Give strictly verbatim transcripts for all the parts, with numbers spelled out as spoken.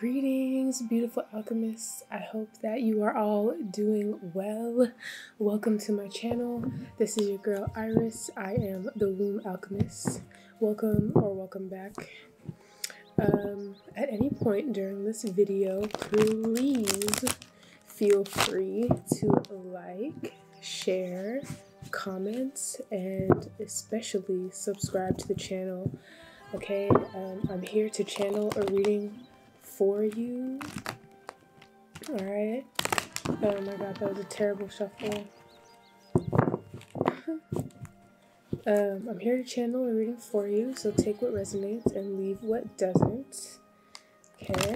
Greetings, beautiful alchemists. I hope that you are all doing well. Welcome to my channel. This is your girl Iris. I am the Wombalkemist. Welcome or welcome back. Um, at any point during this video, please feel free to like, share, comment, and especially subscribe to the channel. Okay, um, I'm here to channel a reading for you. Alright. Oh my god, that was a terrible shuffle. um, I'm here to channel a reading for you, so take what resonates and leave what doesn't. Okay.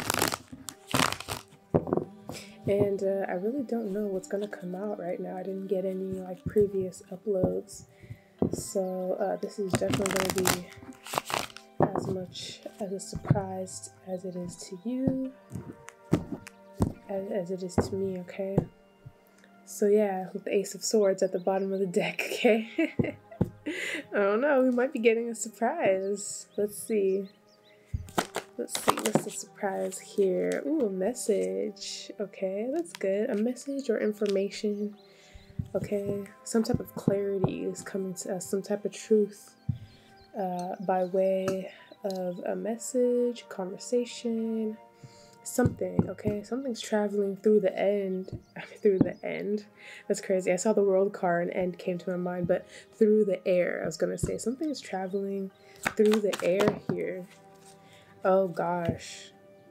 And uh, I really don't know what's gonna come out right now. I didn't get any like previous uploads. So uh, this is definitely gonna be as much as a surprise as it is to you, as, as it is to me, okay? So yeah, with the Ace of Swords at the bottom of the deck, okay? I don't know, we might be getting a surprise. Let's see. Let's see, what's the surprise here? Ooh, a message. Okay, that's good. A message or information. Okay, some type of clarity is coming to us, some type of truth. Uh, by way of a message, conversation, something, okay? Something's traveling through the end, through the end. That's crazy. I saw the world card and end came to my mind, but through the air, I was gonna say. Something's traveling through the air here. Oh gosh.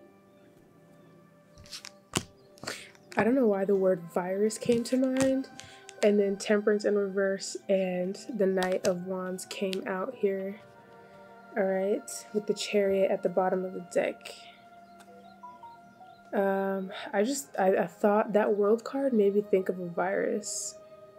I don't know why the word virus came to mind. And then Temperance in reverse and the Knight of Wands came out here. Alright, with the Chariot at the bottom of the deck. Um, I just, I, I thought that world card made me think of a virus.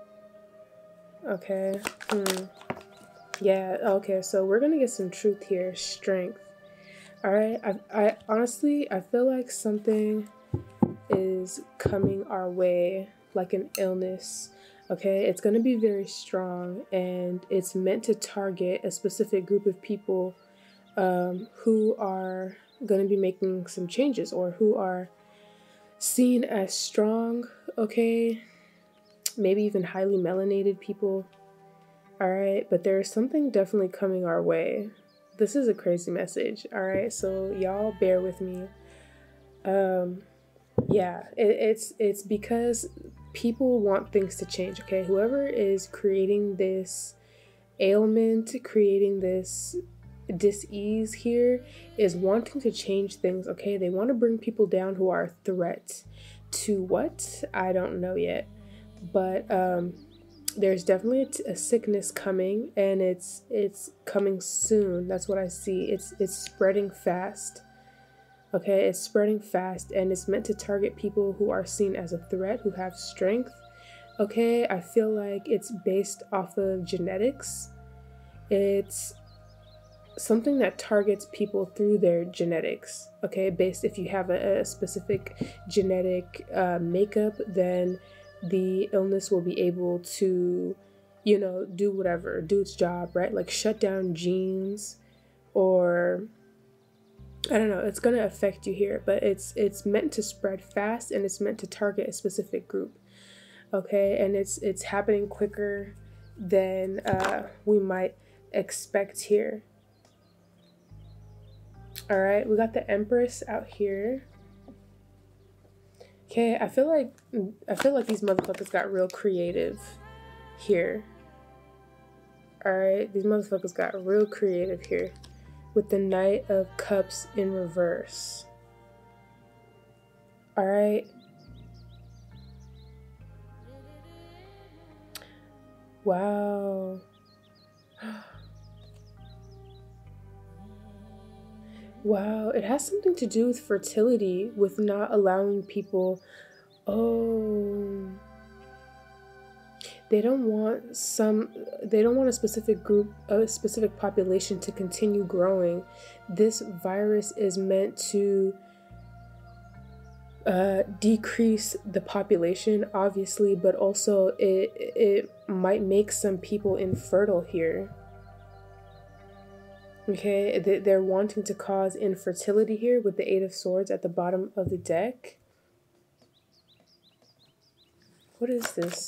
Okay, hmm. Yeah, okay, so we're gonna get some truth here. Strength. Alright, I, I honestly, I feel like something is coming our way, like an illness. Okay, it's going to be very strong, and it's meant to target a specific group of people um, who are going to be making some changes or who are seen as strong, okay? Maybe even highly melanated people. All right, but there's something definitely coming our way. This is a crazy message, all right? So y'all bear with me. Um, yeah, it, it's it's because people want things to change, okay? Whoever is creating this ailment, creating this dis-ease here is wanting to change things, okay? They want to bring people down who are a threat to what? I don't know yet. But um, there's definitely a, t a sickness coming, and it's it's coming soon. That's what I see. It's it's spreading fast. Okay, it's spreading fast, and it's meant to target people who are seen as a threat, who have strength. Okay, I feel like it's based off of genetics. It's something that targets people through their genetics. Okay, based if you have a, a specific genetic uh, makeup, then the illness will be able to, you know, do whatever, do its job, right? Like shut down genes, or I don't know, it's going to affect you here, but it's it's meant to spread fast, and it's meant to target a specific group. Okay, and it's it's happening quicker than uh, we might expect here. All right, we got the Empress out here. Okay, I feel like I feel like these motherfuckers got real creative here. All right, these motherfuckers got real creative here. With the Knight of Cups in reverse. All right. Wow. Wow, it has something to do with fertility, with not allowing people, oh, they don't want some, they don't want a specific group, a specific population to continue growing. This virus is meant to uh, decrease the population, obviously, but also it, it might make some people infertile here. Okay, they're wanting to cause infertility here with the Eight of Swords at the bottom of the deck. What is this?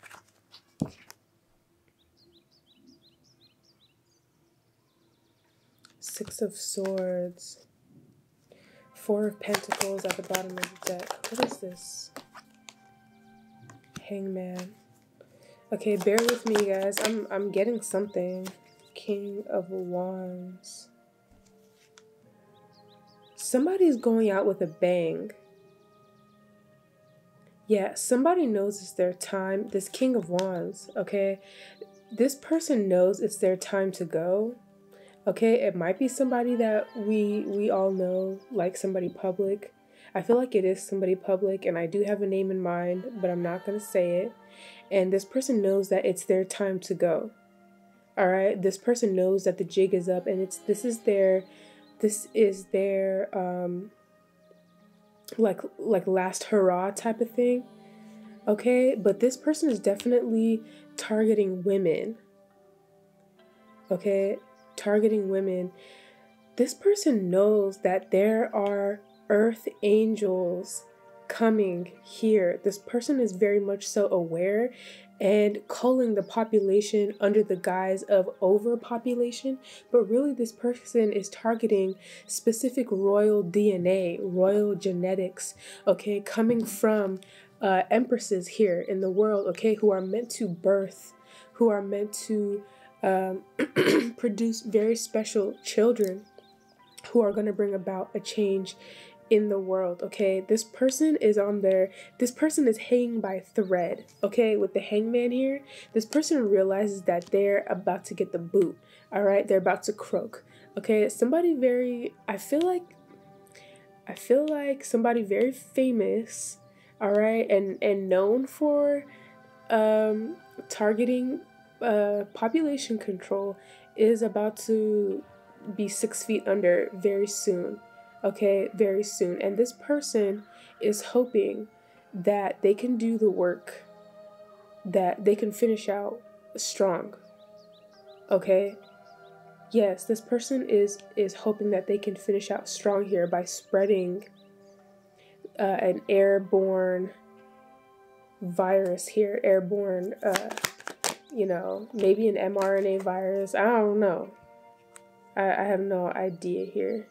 Six of Swords. Four of Pentacles at the bottom of the deck. What is this? Hangman. Okay, bear with me, guys. I'm I'm getting something. King of Wands. Somebody's going out with a bang. Yeah, somebody knows it's their time. This King of Wands, okay? This person knows it's their time to go. Okay, it might be somebody that we we all know, like somebody public. I feel like it is somebody public, and I do have a name in mind, but I'm not going to say it. And this person knows that it's their time to go. All right, this person knows that the jig is up, and it's this is their this is their um like like last hurrah type of thing. Okay, but this person is definitely targeting women. Okay, targeting women. This person knows that there are earth angels coming here. This person is very much so aware and culling the population under the guise of overpopulation, but really this person is targeting specific royal D N A, royal genetics, okay, coming from uh, empresses here in the world, okay, who are meant to birth, who are meant to um, produce very special children who are going to bring about a change in the world. Okay, this person is on their this person is hanging by a thread. Okay, with the hangman here, this person realizes that they're about to get the boot. All right, they're about to croak. Okay, somebody very I feel like I feel like somebody very famous, all right, and and known for um targeting uh population control is about to be six feet under very soon. Okay, very soon. And this person is hoping that they can do the work, that they can finish out strong. Okay? Yes, this person is is hoping that they can finish out strong here by spreading uh, an airborne virus here, airborne, uh, you know, maybe an mRNA virus. I don't know. I, I have no idea here.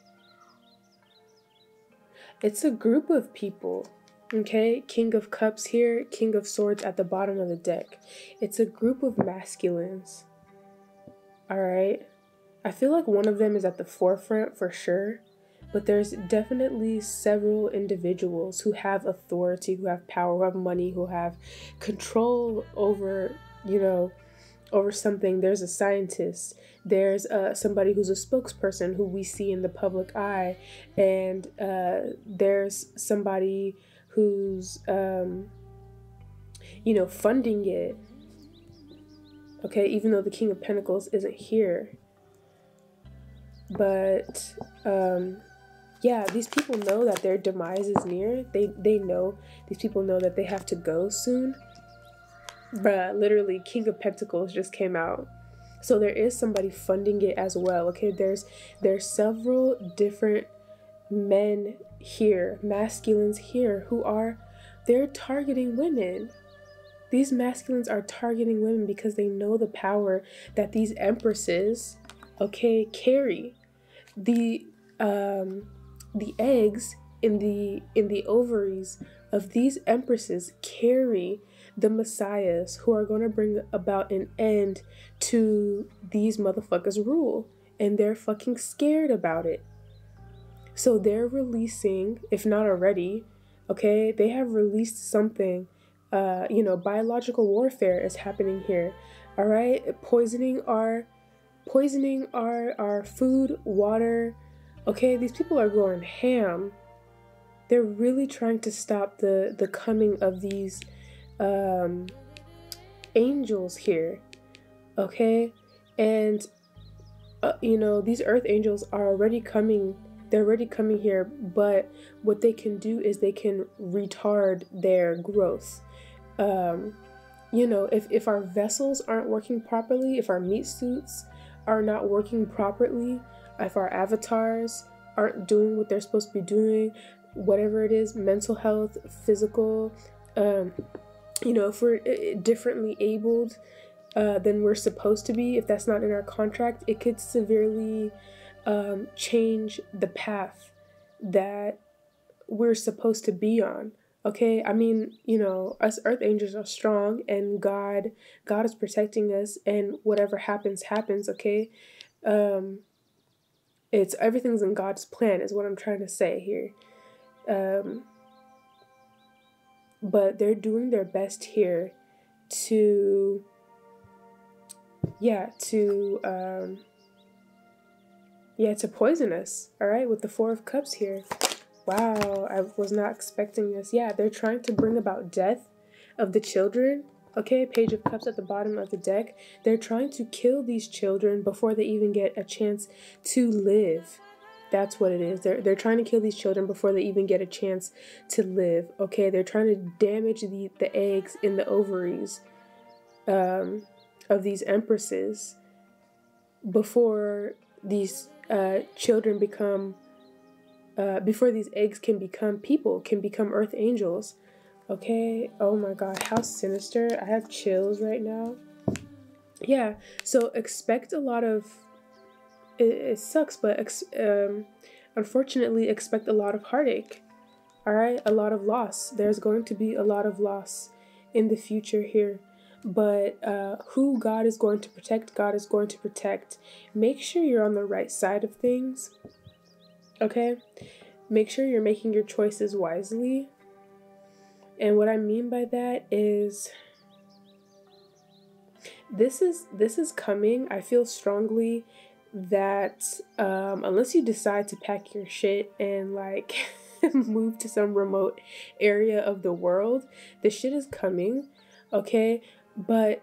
It's a group of people, okay? King of Cups here, King of Swords at the bottom of the deck. It's a group of masculines, all right? I feel like one of them is at the forefront for sure, but there's definitely several individuals who have authority, who have power, who have money, who have control over, you know, over something. There's a scientist, there's uh, somebody who's a spokesperson who we see in the public eye, and uh, there's somebody who's, um, you know, funding it, okay, even though the King of Pentacles isn't here. But, um, yeah, these people know that their demise is near. They, they know, these people know that they have to go soon. Bruh, literally, King of Pentacles just came out. So there is somebody funding it as well. Okay, there's there's several different men here, masculines here, who are, they're targeting women. These masculines are targeting women because they know the power that these empresses, okay, carry. The um the eggs in the in the ovaries of these empresses carry the messiahs who are going to bring about an end to these motherfuckers' rule, and they're fucking scared about it. So they're releasing, if not already, okay, they have released something. Uh, you know, biological warfare is happening here. All right, poisoning our, poisoning our our food, water. Okay, these people are going ham. They're really trying to stop the the coming of these um angels here, okay? And uh, you know, these earth angels are already coming, they're already coming here, but what they can do is they can retard their growth. Um you know, if if our vessels aren't working properly, if our meat suits are not working properly, if our avatars aren't doing what they're supposed to be doing, whatever it is, mental health, physical, um, you know, if we're differently abled uh, than we're supposed to be, if that's not in our contract, it could severely um, change the path that we're supposed to be on. Okay, I mean, you know, us earth angels are strong, and God, God is protecting us, and whatever happens, happens. Okay, um, it's everything's in God's plan, is what I'm trying to say here. Um, but they're doing their best here to, yeah, to, um, yeah, to poison us. All right, with the Four of Cups here. Wow, I was not expecting this. Yeah, they're trying to bring about death of the children. Okay, Page of Cups at the bottom of the deck. They're trying to kill these children before they even get a chance to live. That's what it is. They're, they're trying to kill these children before they even get a chance to live. Okay, they're trying to damage the, the eggs in the ovaries um, of these empresses before these uh, children become... Uh, before these eggs can become people, can become earth angels. Okay, oh my god, how sinister. I have chills right now. Yeah, so expect a lot of, it, it sucks, but ex um, unfortunately expect a lot of heartache. All right, a lot of loss. There's going to be a lot of loss in the future here. But uh, who God is going to protect, God is going to protect. Make sure you're on the right side of things. Okay, make sure you're making your choices wisely. And what I mean by that is this is this is coming. I feel strongly that um, unless you decide to pack your shit and like move to some remote area of the world, this shit is coming. Okay, but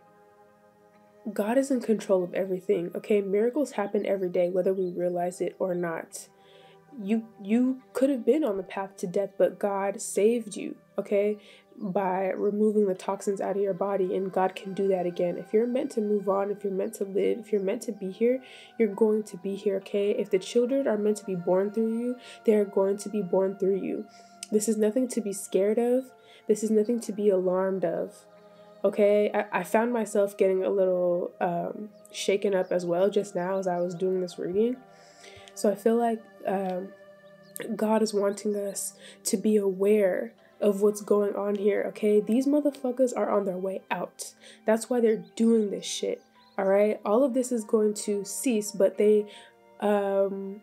God is in control of everything. Okay, miracles happen every day, whether we realize it or not. You you could have been on the path to death, but God saved you, okay, by removing the toxins out of your body, and God can do that again. If you're meant to move on, if you're meant to live, if you're meant to be here, you're going to be here, okay? If the children are meant to be born through you, they're going to be born through you. This is nothing to be scared of. This is nothing to be alarmed of, okay? I, I found myself getting a little um, shaken up as well just now as I was doing this reading. So I feel like um, God is wanting us to be aware of what's going on here, okay? These motherfuckers are on their way out. That's why they're doing this shit, all right? All of this is going to cease, but they, um,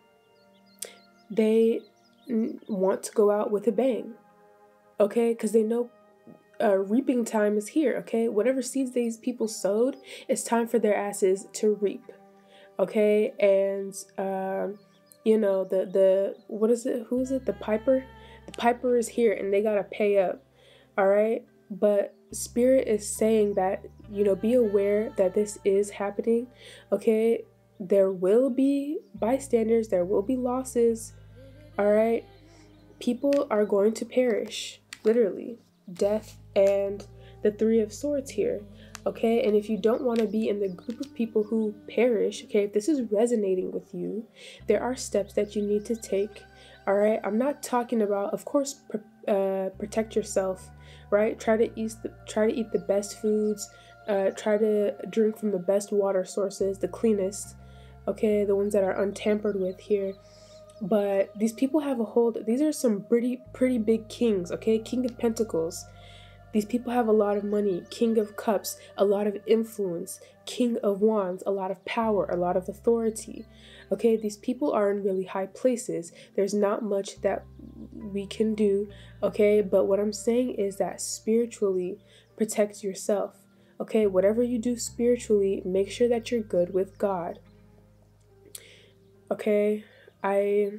they want to go out with a bang, okay? Because they know uh, reaping time is here, okay? Whatever seeds these people sowed, it's time for their asses to reap. Okay, and um, you know, the the what is it? Who is it? The piper. The piper is here, and they gotta pay up. All right, but Spirit is saying that, you know, be aware that this is happening. Okay, there will be bystanders. There will be losses. All right, people are going to perish, literally, death and the Three of Swords here. Okay, and if you don't want to be in the group of people who perish, okay, if this is resonating with you, there are steps that you need to take. All right, I'm not talking about, of course, pr uh, protect yourself, right? Try to eat the, try to eat the best foods, uh, try to drink from the best water sources, the cleanest, okay, the ones that are untampered with here. But these people have a hold. These are some pretty, pretty big kings, okay? King of Pentacles. These people have a lot of money, King of Cups, a lot of influence, King of Wands, a lot of power, a lot of authority. Okay, these people are in really high places. There's not much that we can do, okay? But what I'm saying is that spiritually, protect yourself. Okay, whatever you do spiritually, make sure that you're good with God. Okay, I...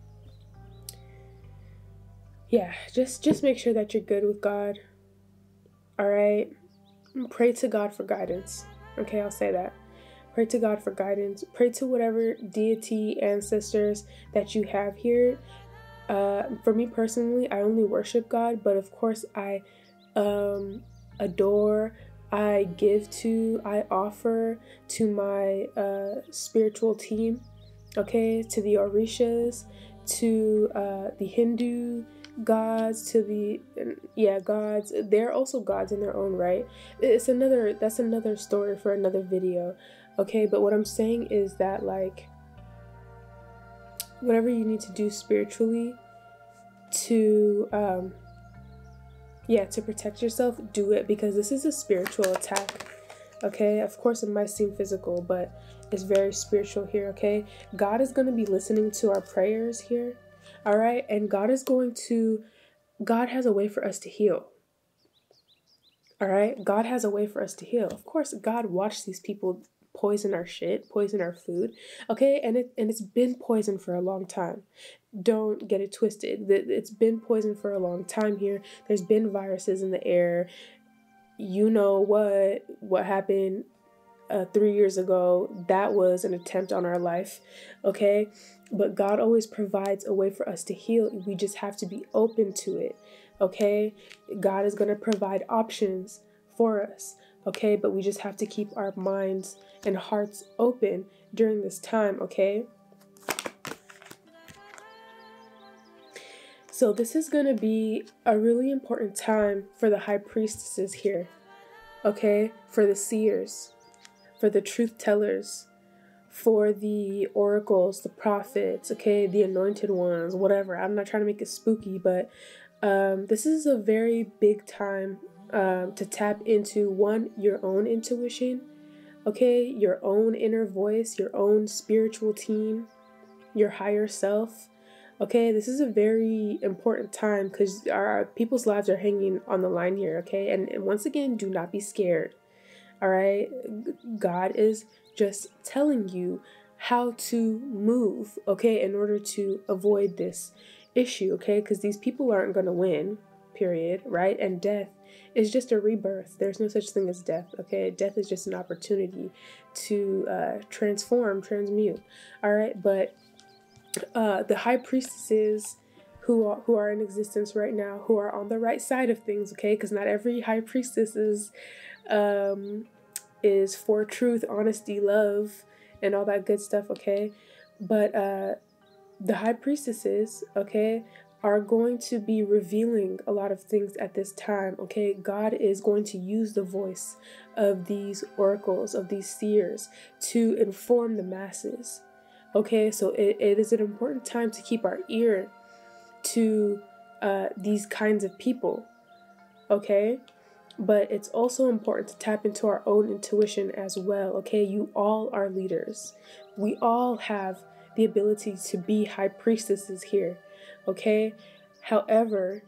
Yeah, just, just make sure that you're good with God. All right, pray to God for guidance. Okay, I'll say that. Pray to God for guidance. Pray to whatever deity, ancestors that you have here. Uh, for me personally, I only worship God, but of course I um, adore, I give to, I offer to my uh, spiritual team, okay, to the Orishas, to uh, the Hindu gods, to the, yeah, gods. They're also gods in their own right. It's another, that's another story for another video, okay? But what I'm saying is that, like, whatever you need to do spiritually to, um, yeah, to protect yourself, do it, because this is a spiritual attack, okay? Of course, it might seem physical, but it's very spiritual here, okay? God is going to be listening to our prayers here, all right? And God is going to, God has a way for us to heal, all right? God has a way for us to heal. Of course, God watched these people poison our shit, poison our food, okay? And it and it's been poisoned for a long time. Don't get it twisted. It's been poisoned for a long time here. There's been viruses in the air. You know what what happened uh, three years ago. That was an attempt on our life, okay? But God always provides a way for us to heal. We just have to be open to it, okay? God is going to provide options for us, okay? But we just have to keep our minds and hearts open during this time, okay? So this is going to be a really important time for the high priestesses here, okay? For the seers, for the truth tellers, for the oracles, the prophets, okay? The anointed ones, whatever. I'm not trying to make it spooky, but um, this is a very big time um, to tap into, one, your own intuition, okay? Your own inner voice, your own spiritual team, your higher self. Okay, this is a very important time because our people's lives are hanging on the line here, okay? And, and once again, do not be scared, all right? God is just telling you how to move, okay, in order to avoid this issue, okay? Because these people aren't going to win, period, right? And death is just a rebirth. There's no such thing as death, okay? Death is just an opportunity to uh, transform, transmute, all right? But Uh, the high priestesses who are, who are in existence right now, who are on the right side of things, okay? Because not every high priestess is, um, is for truth, honesty, love, and all that good stuff, okay? But uh, the high priestesses, okay, are going to be revealing a lot of things at this time, okay? God is going to use the voice of these oracles, of these seers, to inform the masses. Okay, so it, it is an important time to keep our ear to uh, these kinds of people, okay? But it's also important to tap into our own intuition as well, okay? You all are leaders. We all have the ability to be high priestesses here, okay? However,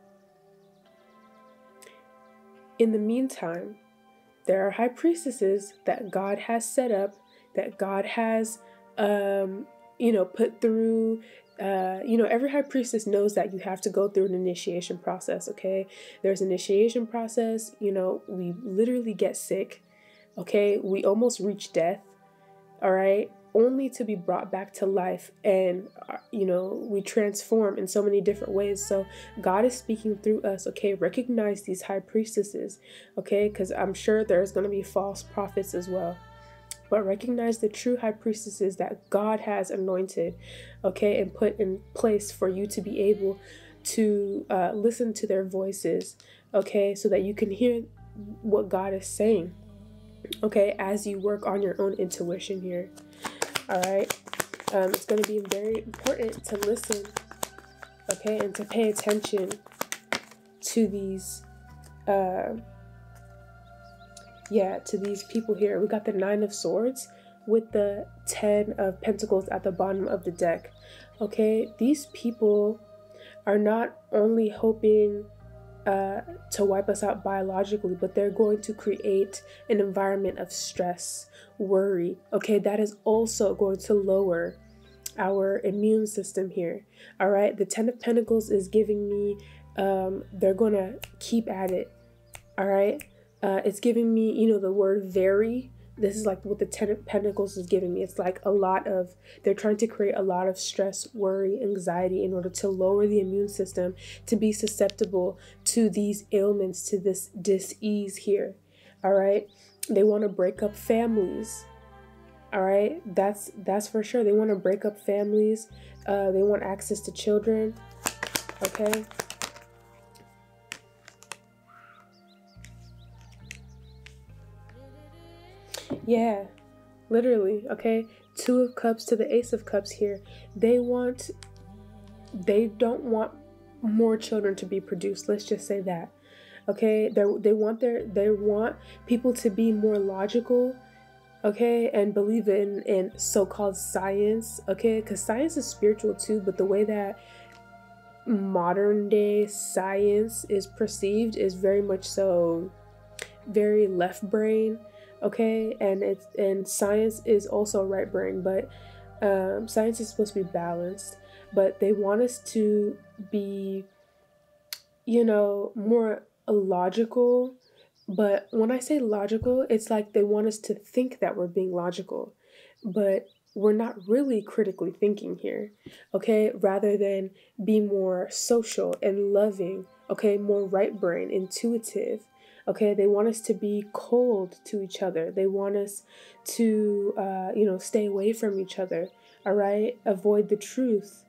in the meantime, there are high priestesses that God has set up, that God has Um, you know, put through, uh, you know, every high priestess knows that you have to go through an initiation process, okay? There's an initiation process, you know, we literally get sick, okay? We almost reach death, all right? Only to be brought back to life, and, uh, you know, we transform in so many different ways. So God is speaking through us, okay? Recognize these high priestesses, okay? Because I'm sure there's going to be false prophets as well. But recognize the true high priestesses that God has anointed, okay, and put in place for you to be able to uh, listen to their voices, okay, so that you can hear what God is saying, okay, as you work on your own intuition here, all right? Um, it's going to be very important to listen, okay, and to pay attention to these uh Yeah, to these people here. We got the Nine of Swords with the Ten of Pentacles at the bottom of the deck. Okay, these people are not only hoping uh, to wipe us out biologically, but they're going to create an environment of stress, worry. Okay, that is also going to lower our immune system here. All right, the Ten of Pentacles is giving me, um, they're going to keep at it. All right. Uh, it's giving me, you know, the word very. This is like what the Ten of Pentacles is giving me. It's like a lot of, they're trying to create a lot of stress, worry, anxiety in order to lower the immune system to be susceptible to these ailments, to this dis-ease here. All right. They want to break up families. All right. That's that's for sure. They want to break up families. Uh, they want access to children. Okay. Yeah, literally. Okay. Two of Cups to the Ace of Cups here. They want, they don't want more children to be produced. Let's just say that. Okay. They they want their, they want people to be more logical. Okay, and believe in in so-called science. Okay, because science is spiritual too, but the way that modern day science is perceived is very much so very left brain. Okay, and it's and science is also right brain, but um, science is supposed to be balanced. But they want us to be, you know, more logical. But when I say logical, it's like they want us to think that we're being logical, but we're not really critically thinking here, okay? Rather than be more social and loving, okay? More right brain, intuitive, okay? They want us to be cold to each other. They want us to, uh, you know, stay away from each other, all right? Avoid the truth.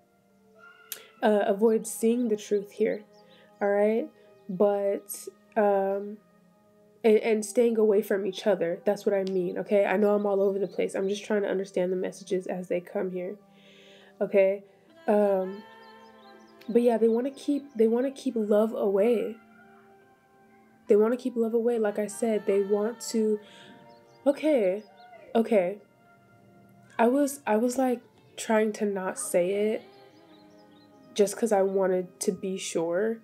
Uh, avoid seeing the truth here, all right? But, um... And, and staying away from each other. That's what I mean, okay? I know I'm all over the place. I'm just trying to understand the messages as they come here, okay? Um, but yeah, they want to keep, they want to keep love away. They want to keep love away. Like I said, they want to, okay, okay. I was, I was like trying to not say it just because I wanted to be sure.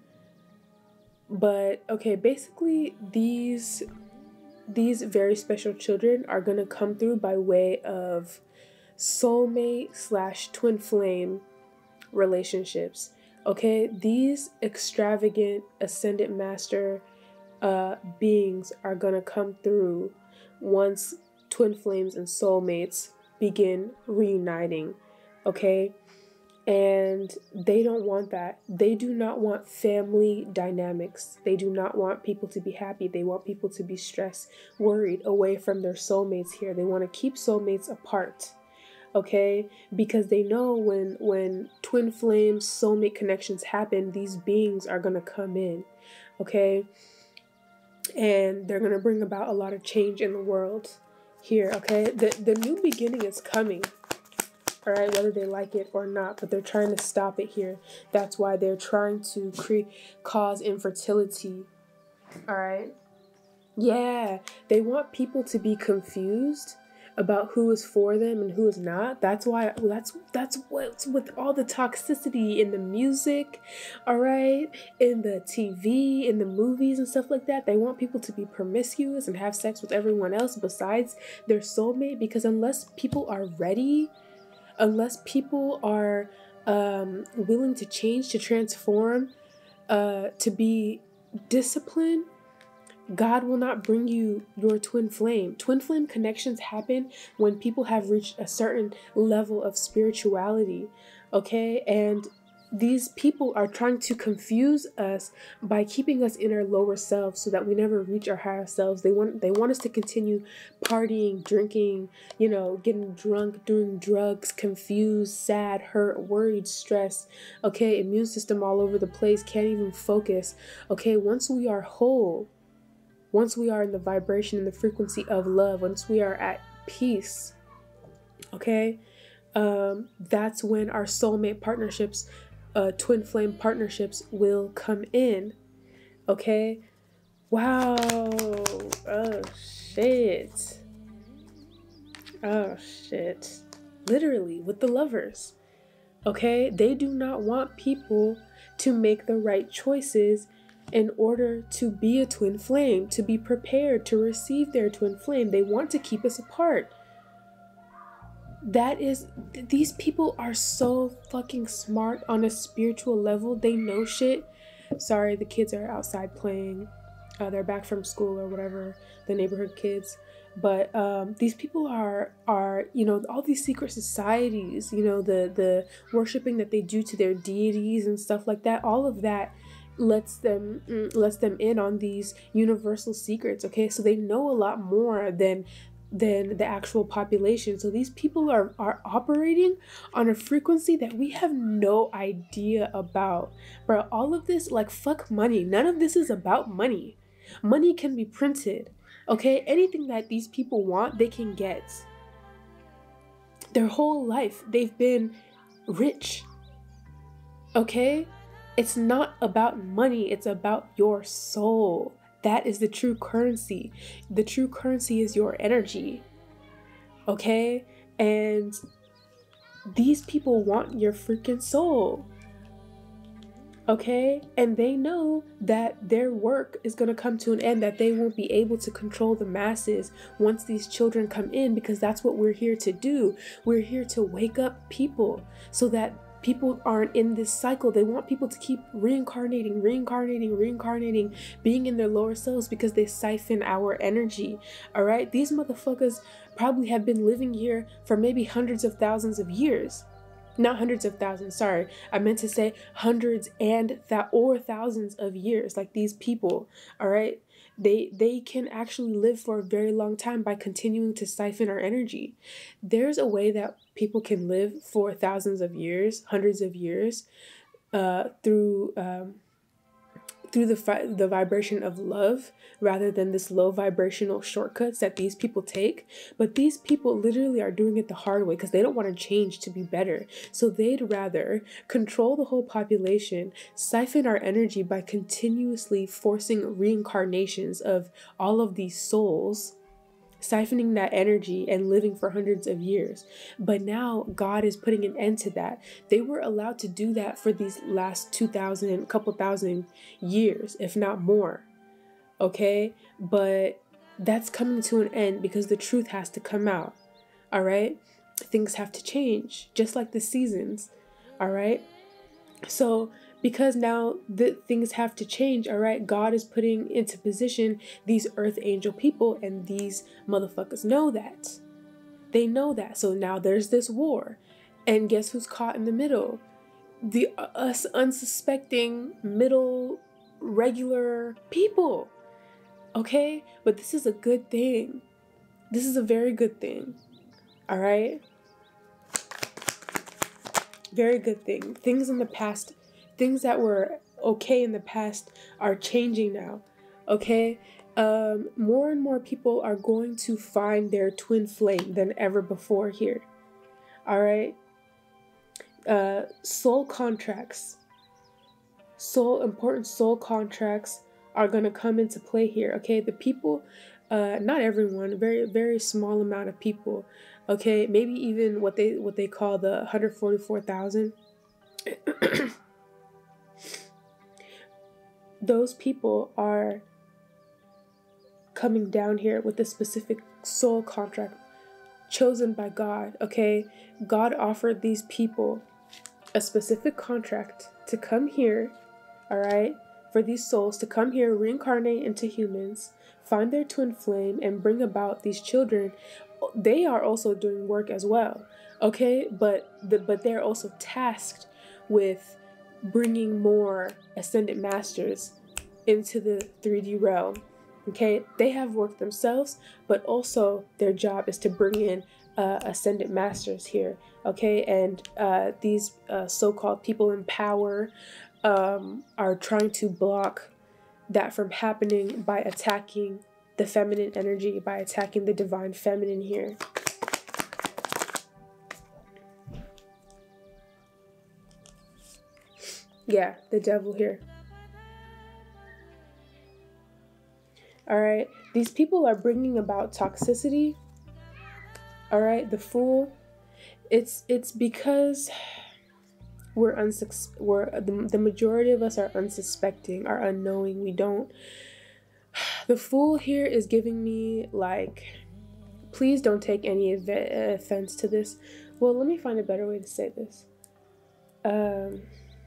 But okay, basically these these very special children are gonna come through by way of soulmate slash twin flame relationships. Okay, these extravagant ascendant master uh, beings are gonna come through once twin flames and soulmates begin reuniting. Okay. And they don't want that. They do not want family dynamics. They do not want people to be happy. They want people to be stressed, worried, away from their soulmates here. They want to keep soulmates apart, okay? Because they know when when twin flames, soulmate connections happen, these beings are going to come in, okay? And they're going to bring about a lot of change in the world here, okay? The, the new beginning is coming. All right, whether they like it or not, but they're trying to stop it here. That's why they're trying to create, cause infertility. All right. Yeah, they want people to be confused about who is for them and who is not. That's why. That's that's what's with all the toxicity in the music. All right, in the T V, in the movies and stuff like that. They want people to be promiscuous and have sex with everyone else besides their soulmate, because unless people are ready. Unless people are um, willing to change, to transform, uh, to be disciplined, God will not bring you your twin flame. Twin flame connections happen when people have reached a certain level of spirituality, okay? And these people are trying to confuse us by keeping us in our lower selves so that we never reach our higher selves. They want they want us to continue partying, drinking, you know, getting drunk, doing drugs, confused, sad, hurt, worried, stressed, okay? Immune system all over the place, can't even focus, okay? Once we are whole, once we are in the vibration and the frequency of love, once we are at peace, okay? Um, that's when our soulmate partnerships Uh, twin flame partnerships will come in, okay? Wow. Oh, shit. Oh, shit. Literally, with the lovers, okay? They do not want people to make the right choices in order to be a twin flame, to be prepared to receive their twin flame. They want to keep us apart. That is, these people are so fucking smart on a spiritual level. They know shit. Sorry, the kids are outside playing. Uh, they're back from school or whatever, the neighborhood kids. But um, these people are, are, you know, all these secret societies, you know, the, the worshiping that they do to their deities and stuff like that. All of that lets them mm, lets them in on these universal secrets. Okay, so they know a lot more than than the actual population. So these people are are operating on a frequency that we have no idea about. Bro, all of this, like, fuck money. None of this is about money. Money can be printed. Okay, anything that these people want, they can get. Their whole life they've been rich. Okay, it's not about money, it's about your soul. That is the true currency. The true currency is your energy. Okay? And these people want your freaking soul. Okay? And they know that their work is going to come to an end, that they won't be able to control the masses once these children come in, because that's what we're here to do. We're here to wake up people so that people aren't in this cycle. They want people to keep reincarnating, reincarnating, reincarnating, being in their lower selves, because they siphon our energy. All right? These motherfuckers probably have been living here for maybe hundreds of thousands of years. Not hundreds of thousands, sorry. I meant to say hundreds and that or thousands of years, like these people. All right? They they can actually live for a very long time by continuing to siphon our energy. There's a way that people can live for thousands of years, hundreds of years, uh, through um, through the fi- the vibration of love, rather than this low vibrational shortcuts that these people take. But these people literally are doing it the hard way because they don't want to change to be better. So they'd rather control the whole population, siphon our energy by continuously forcing reincarnations of all of these souls, siphoning that energy and living for hundreds of years. But now God is putting an end to that. They were allowed to do that for these last two thousand, couple thousand years, if not more. Okay? But that's coming to an end because the truth has to come out. All right? Things have to change, just like the seasons. All right? So because now the things have to change, all right, God is putting into position these earth angel people, and these motherfuckers know that. They know that. So now there's this war. And guess who's caught in the middle? The uh, us unsuspecting middle regular people. Okay? But this is a good thing. This is a very good thing. All right? Very good thing. Things in the past, things that were okay in the past are changing now. Okay? Um, more and more people are going to find their twin flame than ever before here. All right? Uh, soul contracts. Soul, important soul contracts are going to come into play here. Okay? The people, uh, not everyone, very, very small amount of people. Okay, maybe even what they what they call the one hundred forty-four thousand. Those people are coming down here with a specific soul contract chosen by God. Okay, God offered these people a specific contract to come here. All right, for these souls to come here, reincarnate into humans, find their twin flame, and bring about these children. They are also doing work as well, okay? But the, but they're also tasked with bringing more ascended masters into the three D realm, okay? They have work themselves, but also their job is to bring in uh, ascended masters here, okay? And uh, these uh, so-called people in power um, are trying to block that from happening by attacking the feminine energy, by attacking the divine feminine here. Yeah, the devil here. All right, these people are bringing about toxicity. All right, the fool. It's it's because we're unsus we're the, the majority of us are unsuspecting, are unknowing. We don't. The fool here is giving me, like, please don't take any offense to this. Well, let me find a better way to say this. Um,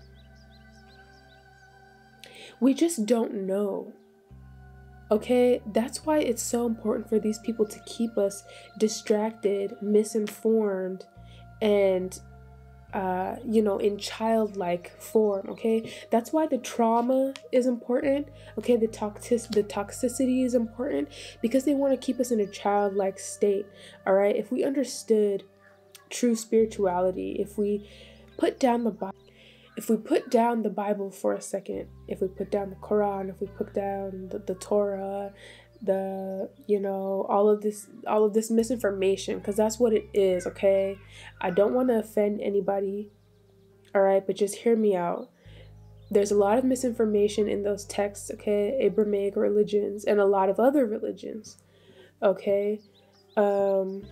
we just don't know. Okay? That's why it's so important for these people to keep us distracted, misinformed, and uh, you know, in childlike form, okay? That's why the trauma is important, okay? The toxic, the toxicity is important because they want to keep us in a childlike state, all right? If we understood true spirituality, if we put down the Bible, if we put down the Bible for a second, if we put down the Quran, if we put down the, the Torah, the, you know, all of this, all of this misinformation, because that's what it is, okay? I don't want to offend anybody, all right? But just hear me out. There's a lot of misinformation in those texts, okay? Abrahamic religions and a lot of other religions, okay? Um...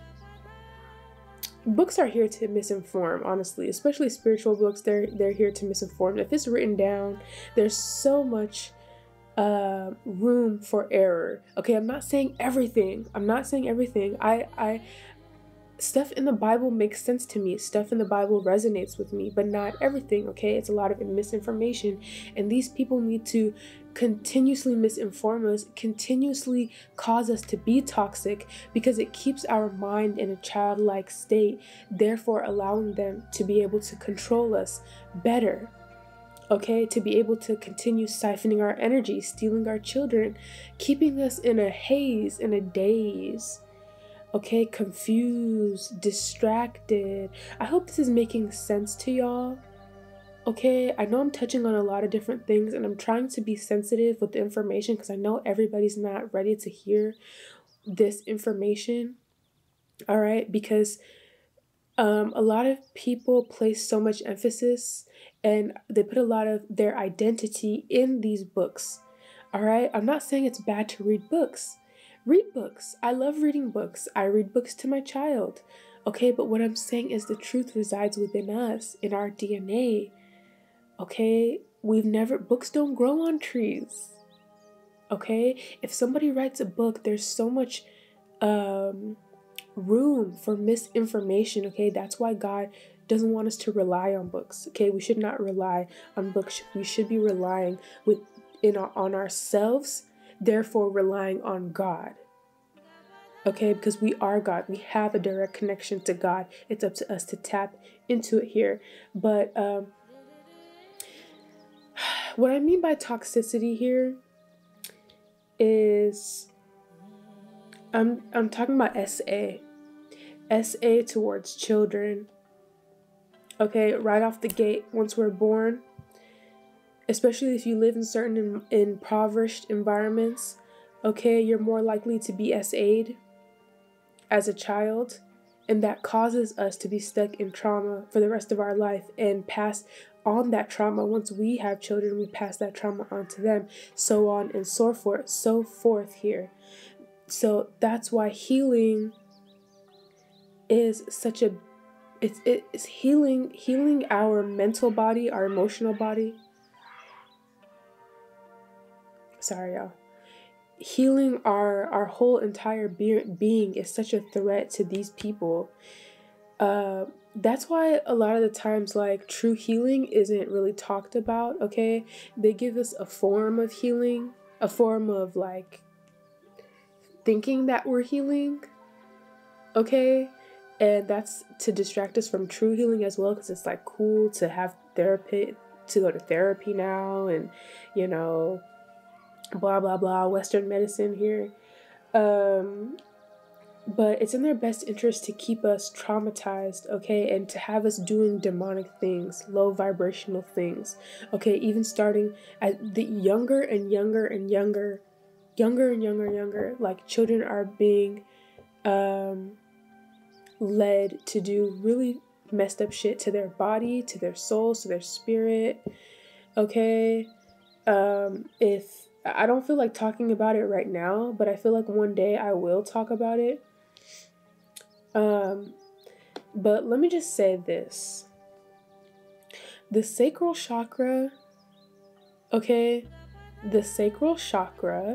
Books are here to misinform, honestly, especially spiritual books. They're they're here to misinform. If it's written down, there's so much uh, room for error. Okay, I'm not saying everything. I'm not saying everything. I I stuff in the Bible makes sense to me. Stuff in the Bible resonates with me, but not everything. Okay, it's a lot of misinformation, and these people need to continuously misinform us, continuously cause us to be toxic because it keeps our mind in a childlike state, therefore allowing them to be able to control us better, okay, to be able to continue siphoning our energy, stealing our children, keeping us in a haze, in a daze, okay, confused, distracted. I hope this is making sense to y'all. Okay, I know I'm touching on a lot of different things and I'm trying to be sensitive with the information because I know everybody's not ready to hear this information, all right? Because um, a lot of people place so much emphasis and they put a lot of their identity in these books, all right? I'm not saying it's bad to read books. Read books. I love reading books. I read books to my child, okay? But what I'm saying is the truth resides within us, in our D N A. Okay, we've never, books don't grow on trees. Okay, if somebody writes a book, there's so much um, room for misinformation. Okay, that's why God doesn't want us to rely on books. Okay, we should not rely on books. We should be relying with in our, on ourselves, therefore relying on God. Okay, because we are God. We have a direct connection to God. It's up to us to tap into it here. But um, what I mean by toxicity here is I'm I'm talking about S A. S A towards children. Okay, right off the gate, once we're born, especially if you live in certain in, impoverished environments, okay, you're more likely to be S A'd as a child, and that causes us to be stuck in trauma for the rest of our life and pass on that trauma. Once we have children, we pass that trauma on to them, so on and so forth, so forth here. So that's why healing is such a, it's it's healing, healing our mental body, our emotional body. Sorry, y'all. Healing our our whole entire be- being is such a threat to these people. Uh, that's why a lot of the times, like, true healing isn't really talked about, okay? They give us a form of healing, a form of, like, thinking that we're healing, okay? And that's to distract us from true healing as well, because it's, like, cool to have therapy, to go to therapy now, and, you know, blah, blah, blah, Western medicine here. Um... But it's in their best interest to keep us traumatized, okay, and to have us doing demonic things, low vibrational things, okay, even starting at the younger and younger and younger, younger and younger and younger, like children are being um, led to do really messed up shit to their body, to their souls, to their spirit, okay. Um, if I don't feel like talking about it right now, but I feel like one day I will talk about it. Um, but let me just say this. The sacral chakra, okay, the sacral chakra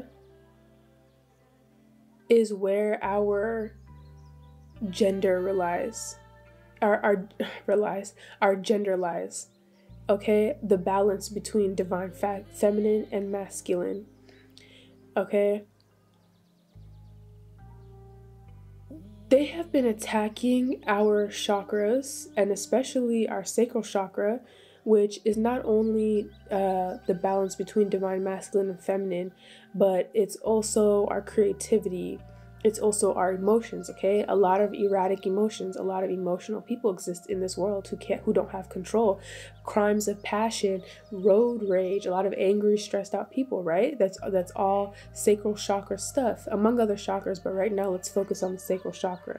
is where our gender relies, our, our, relies, our gender lies, okay, the balance between divine fa- feminine and masculine, okay. they have been attacking our chakras, and especially our sacral chakra, which is not only uh, the balance between divine masculine and feminine, but it's also our creativity. It's also our emotions, okay? A lot of erratic emotions, a lot of emotional people exist in this world who can't, who don't have control. Crimes of passion, road rage, a lot of angry, stressed out people, right? That's that's all sacral chakra stuff, among other chakras, but right now let's focus on the sacral chakra.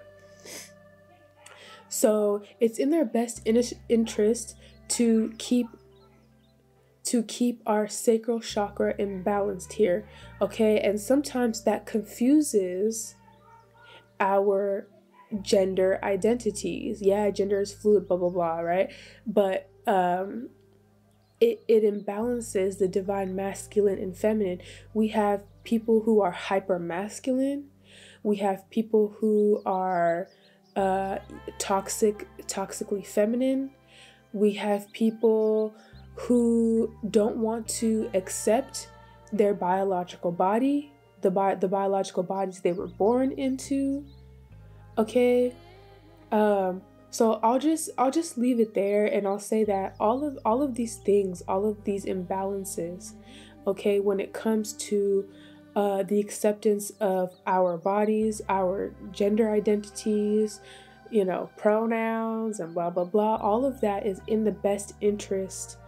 So it's in their best in- interest to keep to keep our sacral chakra imbalanced here, okay? And sometimes that confuses our gender identities. Yeah, gender is fluid, blah, blah, blah, right? But um, it, it imbalances the divine masculine and feminine. We have people who are hyper masculine. We have people who are uh, toxic, toxically feminine. We have people who don't want to accept their biological body, the bi- the biological bodies they were born into. Okay, um, so I'll just I'll just leave it there, and I'll say that all of all of these things, all of these imbalances, okay, when it comes to uh, the acceptance of our bodies, our gender identities, you know, pronouns and blah blah blah, all of that is in the best interest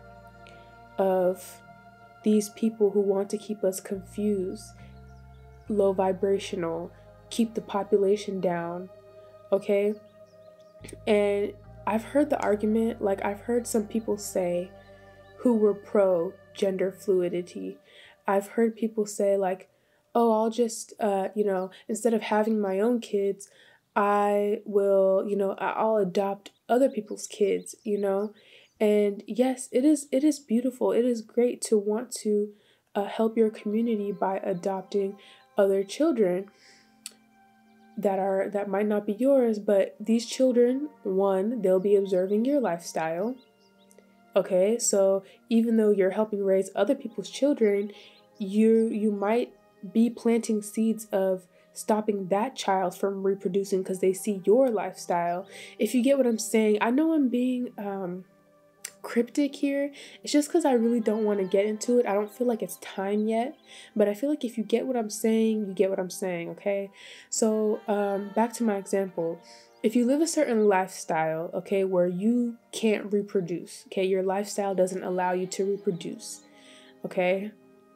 of these people who want to keep us confused, low vibrational, keep the population down, okay? And I've heard the argument, like I've heard some people say who were pro gender fluidity. I've heard people say like, oh, I'll just, uh, you know, instead of having my own kids, I will, you know, I'll adopt other people's kids, you know? And yes, it is it is beautiful. It is great to want to uh, help your community by adopting other children that are that might not be yours, but these children, one, they'll be observing your lifestyle. Okay, so even though you're helping raise other people's children, you you might be planting seeds of stopping that child from reproducing because they see your lifestyle. If you get what I'm saying, I know I'm being um cryptic here. It's just because I really don't want to get into it. I don't feel like it's time yet, but I feel like if you get what I'm saying, you get what I'm saying, okay? So um, back to my example. If you live a certain lifestyle, okay, where you can't reproduce, okay, your lifestyle doesn't allow you to reproduce, okay,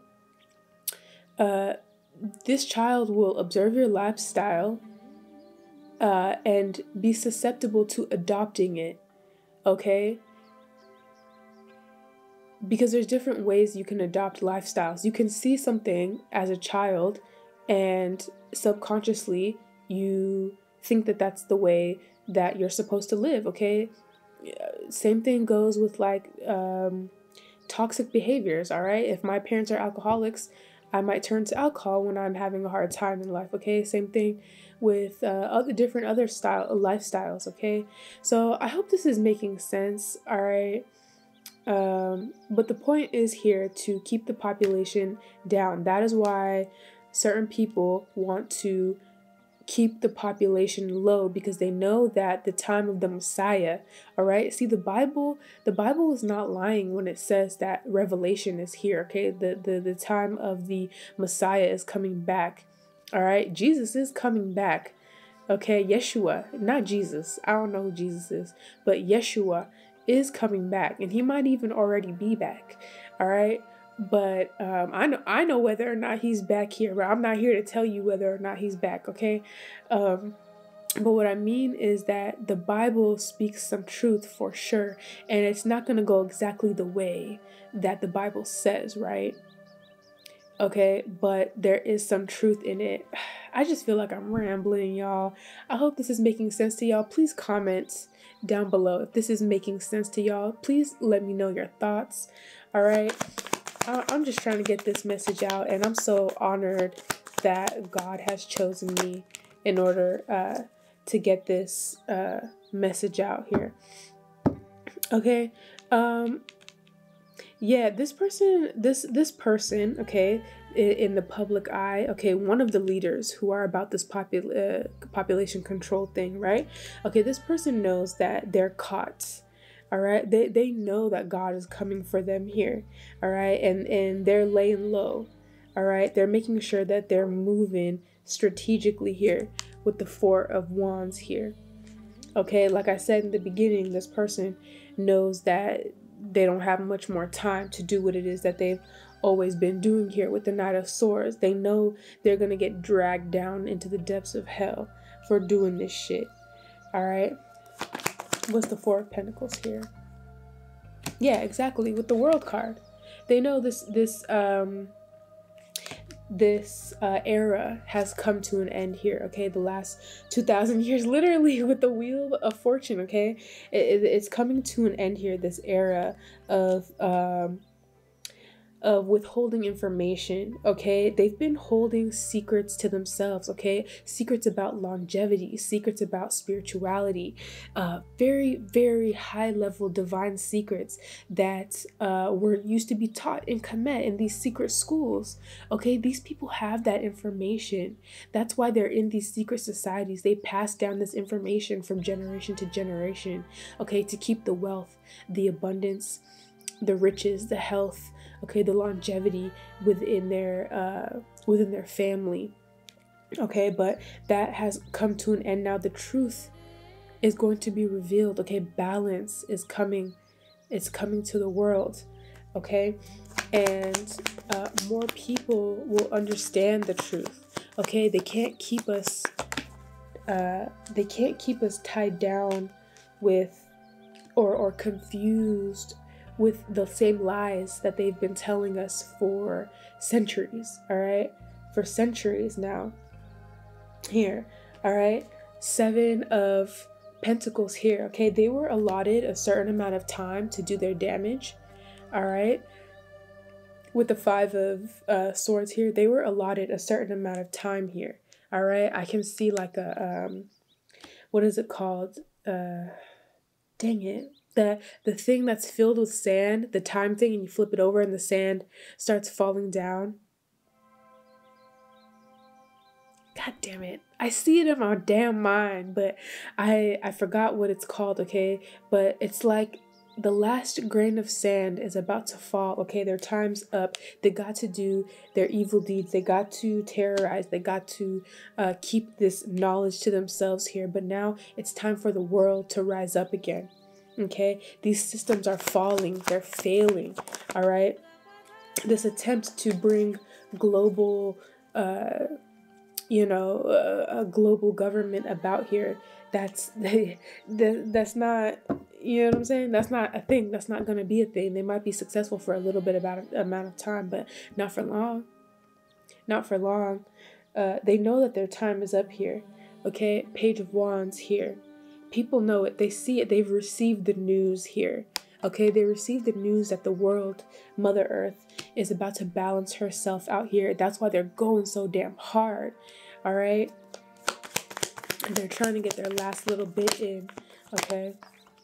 uh, this child will observe your lifestyle uh, and be susceptible to adopting it, okay? Because there's different ways you can adopt lifestyles. You can see something as a child and subconsciously you think that that's the way that you're supposed to live, okay? Same thing goes with like um, toxic behaviors, all right? If my parents are alcoholics, I might turn to alcohol when I'm having a hard time in life, okay? Same thing with uh, other different other style lifestyles, okay? So I hope this is making sense, all right? Um, but the point is here to keep the population down. That is why certain people want to keep the population low, because they know that the time of the Messiah, all right? See, the Bible, the Bible is not lying when it says that revelation is here, okay? The, the, the time of the Messiah is coming back, all right? Jesus is coming back, okay? Yeshua, not Jesus. I don't know who Jesus is, but Yeshua is coming back, and he might even already be back, all right? But um, I know I know whether or not he's back here, but I'm not here to tell you whether or not he's back, okay? Um, but what I mean is that the Bible speaks some truth for sure, and it's not going to go exactly the way that the Bible says, right? Okay, but there is some truth in it. I just feel like I'm rambling, y'all. I hope this is making sense to y'all. Please comment down below if this is making sense to y'all. Please let me know your thoughts, all right? I'm just trying to get this message out, and I'm so honored that God has chosen me in order uh, to get this uh, message out here. Okay, um, Yeah, this person, this this person, okay, in, in the public eye, okay, one of the leaders who are about this popul uh, population control thing, right? Okay, this person knows that they're caught. All right, they they know that God is coming for them here. All right, and and they're laying low. All right, they're making sure that they're moving strategically here with the Four of Wands here. Okay, like I said in the beginning, this person knows that they don't have much more time to do what it is that they've always been doing here with the Knight of Swords. They know they're going to get dragged down into the depths of hell for doing this shit. All right. What's the Four of Pentacles here? Yeah, exactly. With the World card. They know this, this, um, this uh, era has come to an end here, okay? The last two thousand years, literally, with the Wheel of Fortune, okay? It, it, it's coming to an end here, this era of um, of withholding information, okay? They've been holding secrets to themselves, okay? Secrets about longevity, secrets about spirituality, uh, very, very high-level divine secrets that uh, were used to be taught in Kemet, in these secret schools, okay? These people have that information. That's why they're in these secret societies. They pass down this information from generation to generation, okay? To keep the wealth, the abundance, the riches, the health, okay, the longevity within their uh within their family, okay? But that has come to an end now. The truth is going to be revealed, okay? Balance is coming, it's coming to the world, okay? And uh more people will understand the truth, okay? They can't keep us uh they can't keep us tied down with or or confused with the same lies that they've been telling us for centuries, all right? For centuries now. Here, all right? Seven of Pentacles here, okay? They were allotted a certain amount of time to do their damage, all right? With the Five of uh, Swords here, they were allotted a certain amount of time here, all right? I can see like a, um, what is it called? Uh, dang it. The, the thing that's filled with sand, the time thing, and you flip it over and the sand starts falling down. God damn it. I see it in my damn mind, but I I forgot what it's called, okay? But it's like the last grain of sand is about to fall, okay? Their time's up. They got to do their evil deeds. They got to terrorize. They got to uh, keep this knowledge to themselves here. But now it's time for the world to rise up again. Okay, these systems are falling, they're failing, all right? This attempt to bring global, uh, you know, uh, a global government about here, that's, they, that, that's not, you know what I'm saying? That's not a thing, that's not going to be a thing. They might be successful for a little bit about amount of time, but not for long, not for long. Uh, they know that their time is up here, okay? Page of Wands here. People know it. They see it. They've received the news here. Okay, they received the news that the world, Mother Earth, is about to balance herself out here. That's why they're going so damn hard. All right? And they're trying to get their last little bit in. Okay?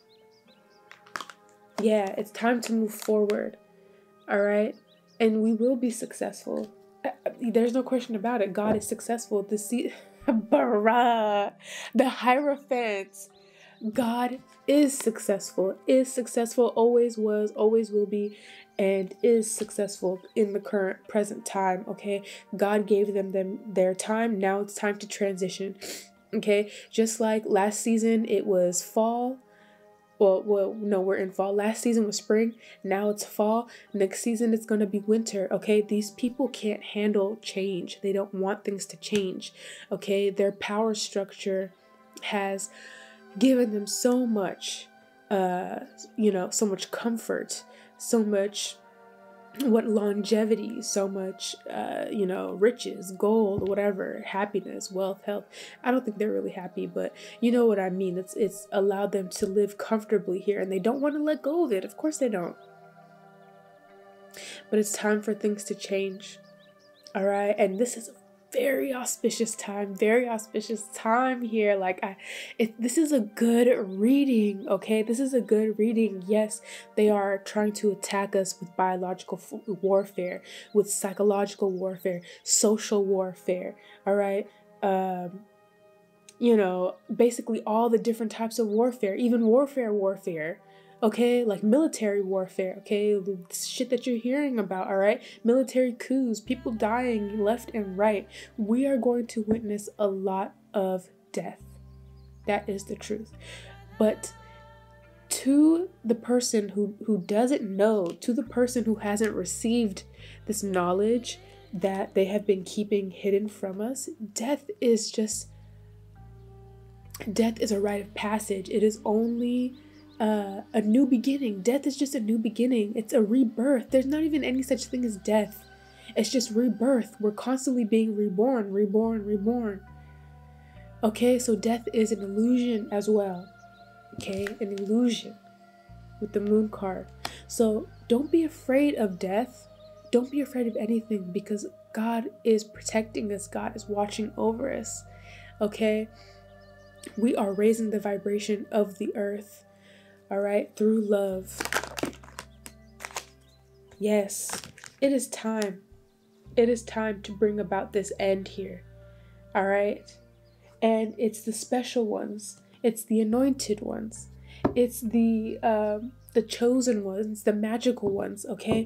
Yeah, it's time to move forward. All right? And we will be successful. There's no question about it. God is successful. The sea... Bruh. The Hierophant. God is successful, is successful, always was, always will be, and is successful in the current present time, okay? God gave them, them their time. Now it's time to transition, okay? Just like last season, it was fall. Well, well, no, we're in fall. Last season was spring. Now it's fall. Next season, it's going to be winter, okay? These people can't handle change. They don't want things to change, okay? Their power structure has given them so much, uh, you know, so much comfort, so much, what longevity, so much, uh, you know, riches, gold, whatever, happiness, wealth, health. I don't think they're really happy, but you know what I mean. It's, it's allowed them to live comfortably here, and they don't want to let go of it. Of course they don't. But it's time for things to change. All right. And this is very auspicious time, very auspicious time here. Like, I, it, this is a good reading, okay? This is a good reading. Yes, they are trying to attack us with biological f- warfare, with psychological warfare, social warfare, all right? Um, you know, basically all the different types of warfare, even warfare warfare. Okay, like military warfare, okay, the shit that you're hearing about, all right, military coups, people dying left and right. We are going to witness a lot of death. That is the truth. But to the person who, who doesn't know, to the person who hasn't received this knowledge that they have been keeping hidden from us, death is just, death is a rite of passage. It is only Uh, a new beginning. Death is just a new beginning. It's a rebirth. There's not even any such thing as death. It's just rebirth. We're constantly being reborn, reborn, reborn. Okay, so death is an illusion as well. Okay, an illusion with the moon card. So don't be afraid of death. Don't be afraid of anything, because God is protecting us. God is watching over us. Okay, we are raising the vibration of the earth. All right, through love. Yes, it is time. It is time to bring about this end here. All right, and it's the special ones. It's the anointed ones. It's the um, the chosen ones, the magical ones. Okay,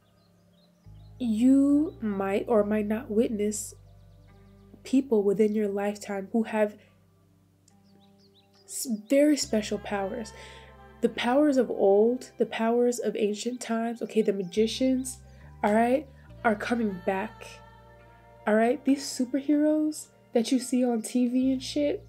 you might or might not witness people within your lifetime who have very special powers. The powers of old, the powers of ancient times, okay, the magicians, all right, are coming back. All right, these superheroes that you see on T V and shit,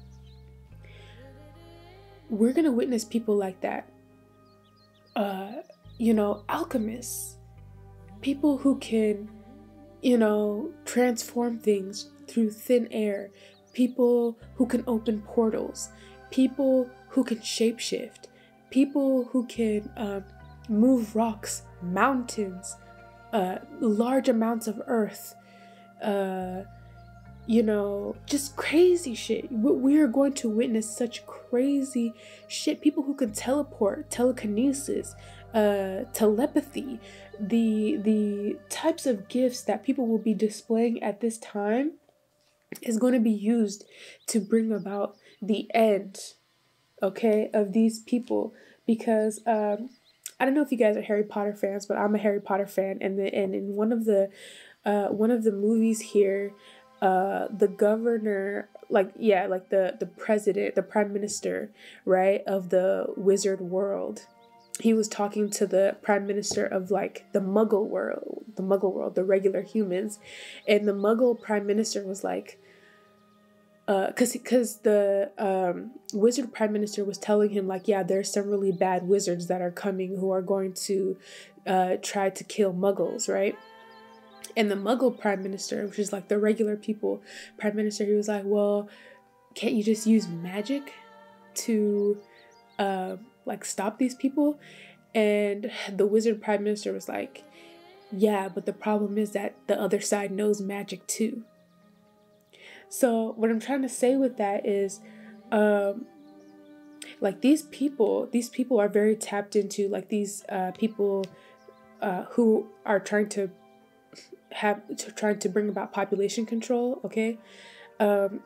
we're gonna witness people like that. Uh, you know, alchemists, people who can, you know, transform things through thin air, people who can open portals, people who can shapeshift, people who can uh, move rocks, mountains, uh, large amounts of earth, uh, you know, just crazy shit. We are going to witness such crazy shit. People who can teleport, telekinesis, uh, telepathy, the the types of gifts that people will be displaying at this time is going to be used to bring about the end, okay, of these people. Because um, I don't know if you guys are Harry Potter fans, but I'm a Harry Potter fan, and the, and in one of the uh, one of the movies here, uh, the governor, like yeah, like the the president, the prime minister, right, of the wizard world, he was talking to the prime minister of like the Muggle world, the Muggle world, the regular humans, and the Muggle prime minister was like, uh, cause, cause the, um, wizard prime minister was telling him like, yeah, there's some really bad wizards that are coming who are going to, uh, try to kill Muggles, right? And the Muggle prime minister, which is like the regular people prime minister, he was like, well, can't you just use magic to, uh, like stop these people? And the wizard prime minister was like, yeah, but the problem is that the other side knows magic too. So what I'm trying to say with that is, um, like these people, these people are very tapped into, like these uh, people uh, who are trying to have, to, trying to bring about population control, okay? Um,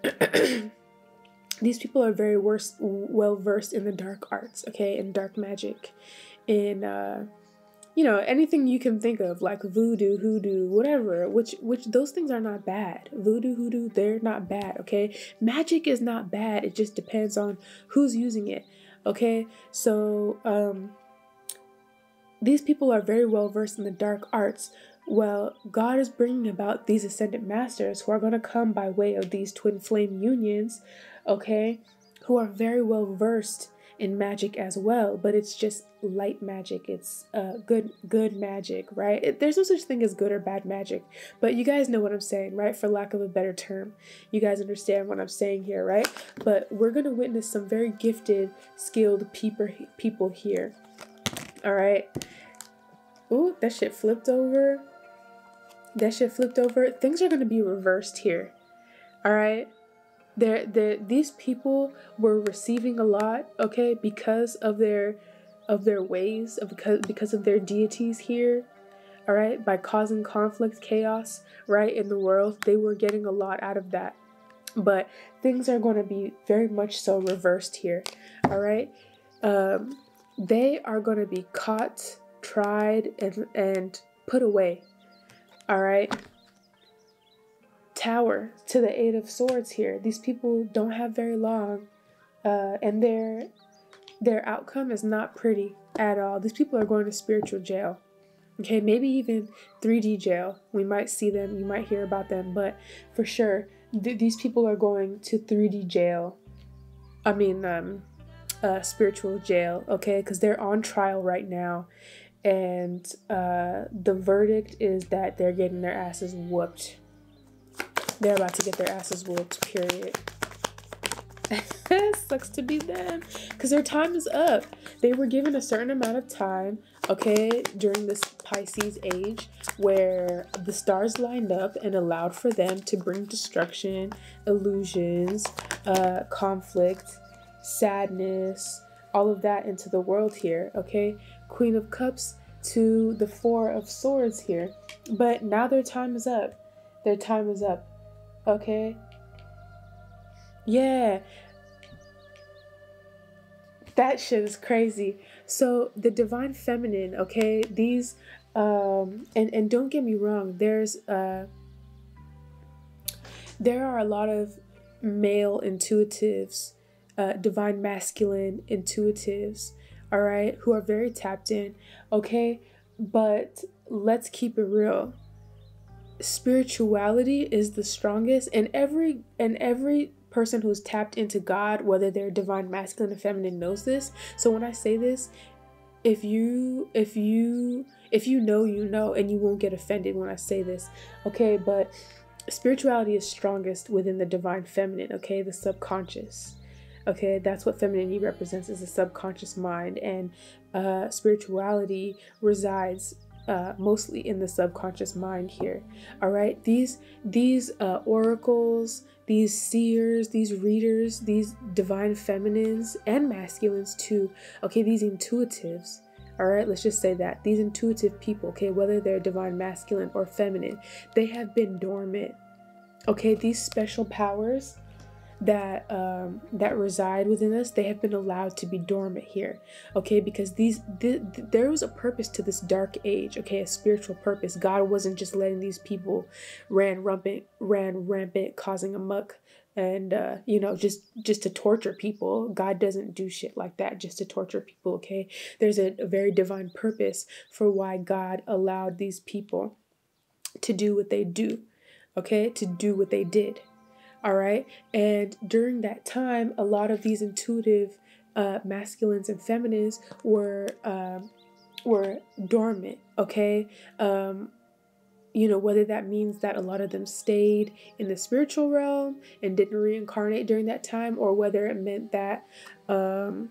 these people are very worse, well versed in the dark arts, okay, in dark magic, in uh, you know, anything you can think of, like voodoo, hoodoo, whatever, which which those things are not bad. Voodoo, hoodoo, they're not bad, okay? Magic is not bad. It just depends on who's using it, okay? So um, these people are very well versed in the dark arts. Well, God is bringing about these ascendant masters who are going to come by way of these twin flame unions, okay, who are very well versed in magic as well, but it's just light magic. It's uh good good magic, right? It, there's no such thing as good or bad magic, but you guys know what I'm saying, right? For lack of a better term, you guys understand what I'm saying here, right? But we're gonna witness some very gifted, skilled people people here. All right. Ooh, that shit flipped over. that shit flipped over. Things are going to be reversed here. All right. They're, they're, these people were receiving a lot, okay, because of their of their ways, of because because of their deities here, all right, by causing conflict, chaos, right, in the world. They were getting a lot out of that. But things are going to be very much so reversed here, all right? Um, they are going to be caught, tried, and, and put away, all right? Tower to the Eight of Swords here. These people don't have very long, uh, and their their outcome is not pretty at all. These people are going to spiritual jail. Okay, maybe even three D jail. We might see them, you might hear about them, but for sure, th these people are going to three D jail. I mean, um, uh, spiritual jail, okay, because they're on trial right now, and uh, the verdict is that they're getting their asses whooped. They're about to get their asses whooped, period. Sucks to be them, because their time is up. They were given a certain amount of time, okay, during this Pisces age, where the stars lined up and allowed for them to bring destruction, illusions, uh, conflict, sadness, all of that into the world here, okay? Queen of Cups to the Four of Swords here. But now their time is up. Their time is up, okay? Yeah. That shit is crazy. So the divine feminine, okay, these, um, and, and don't get me wrong, there's, uh, there are a lot of male intuitives, uh, divine masculine intuitives, all right, who are very tapped in, okay, but let's keep it real. Spirituality is the strongest, and every, and every, person who's tapped into God, whether they're divine masculine or feminine, knows this. So when I say this, if you if you if you know, you know, and you won't get offended when I say this, okay? But spirituality is strongest within the divine feminine, okay, the subconscious, okay? That's what femininity represents, is the subconscious mind, and uh spirituality resides Uh, mostly in the subconscious mind here, all right? These these uh, oracles, these seers, these readers, these divine feminines and masculines too, okay? These intuitives, all right? Let's just say that. These intuitive people, okay, whether they're divine masculine or feminine, they have been dormant, okay? These special powers that um that reside within us, they have been allowed to be dormant here, okay? Because these th th there was a purpose to this dark age, okay? A spiritual purpose. God wasn't just letting these people ran rampant ran rampant causing a muck and uh you know, just just to torture people. God doesn't do shit like that just to torture people, okay? There's a, a very divine purpose for why God allowed these people to do what they do, okay? To do what they did. All right. And during that time, a lot of these intuitive uh, masculines and feminines were um, were dormant. OK, um, you know, whether that means that a lot of them stayed in the spiritual realm and didn't reincarnate during that time, or whether it meant that um,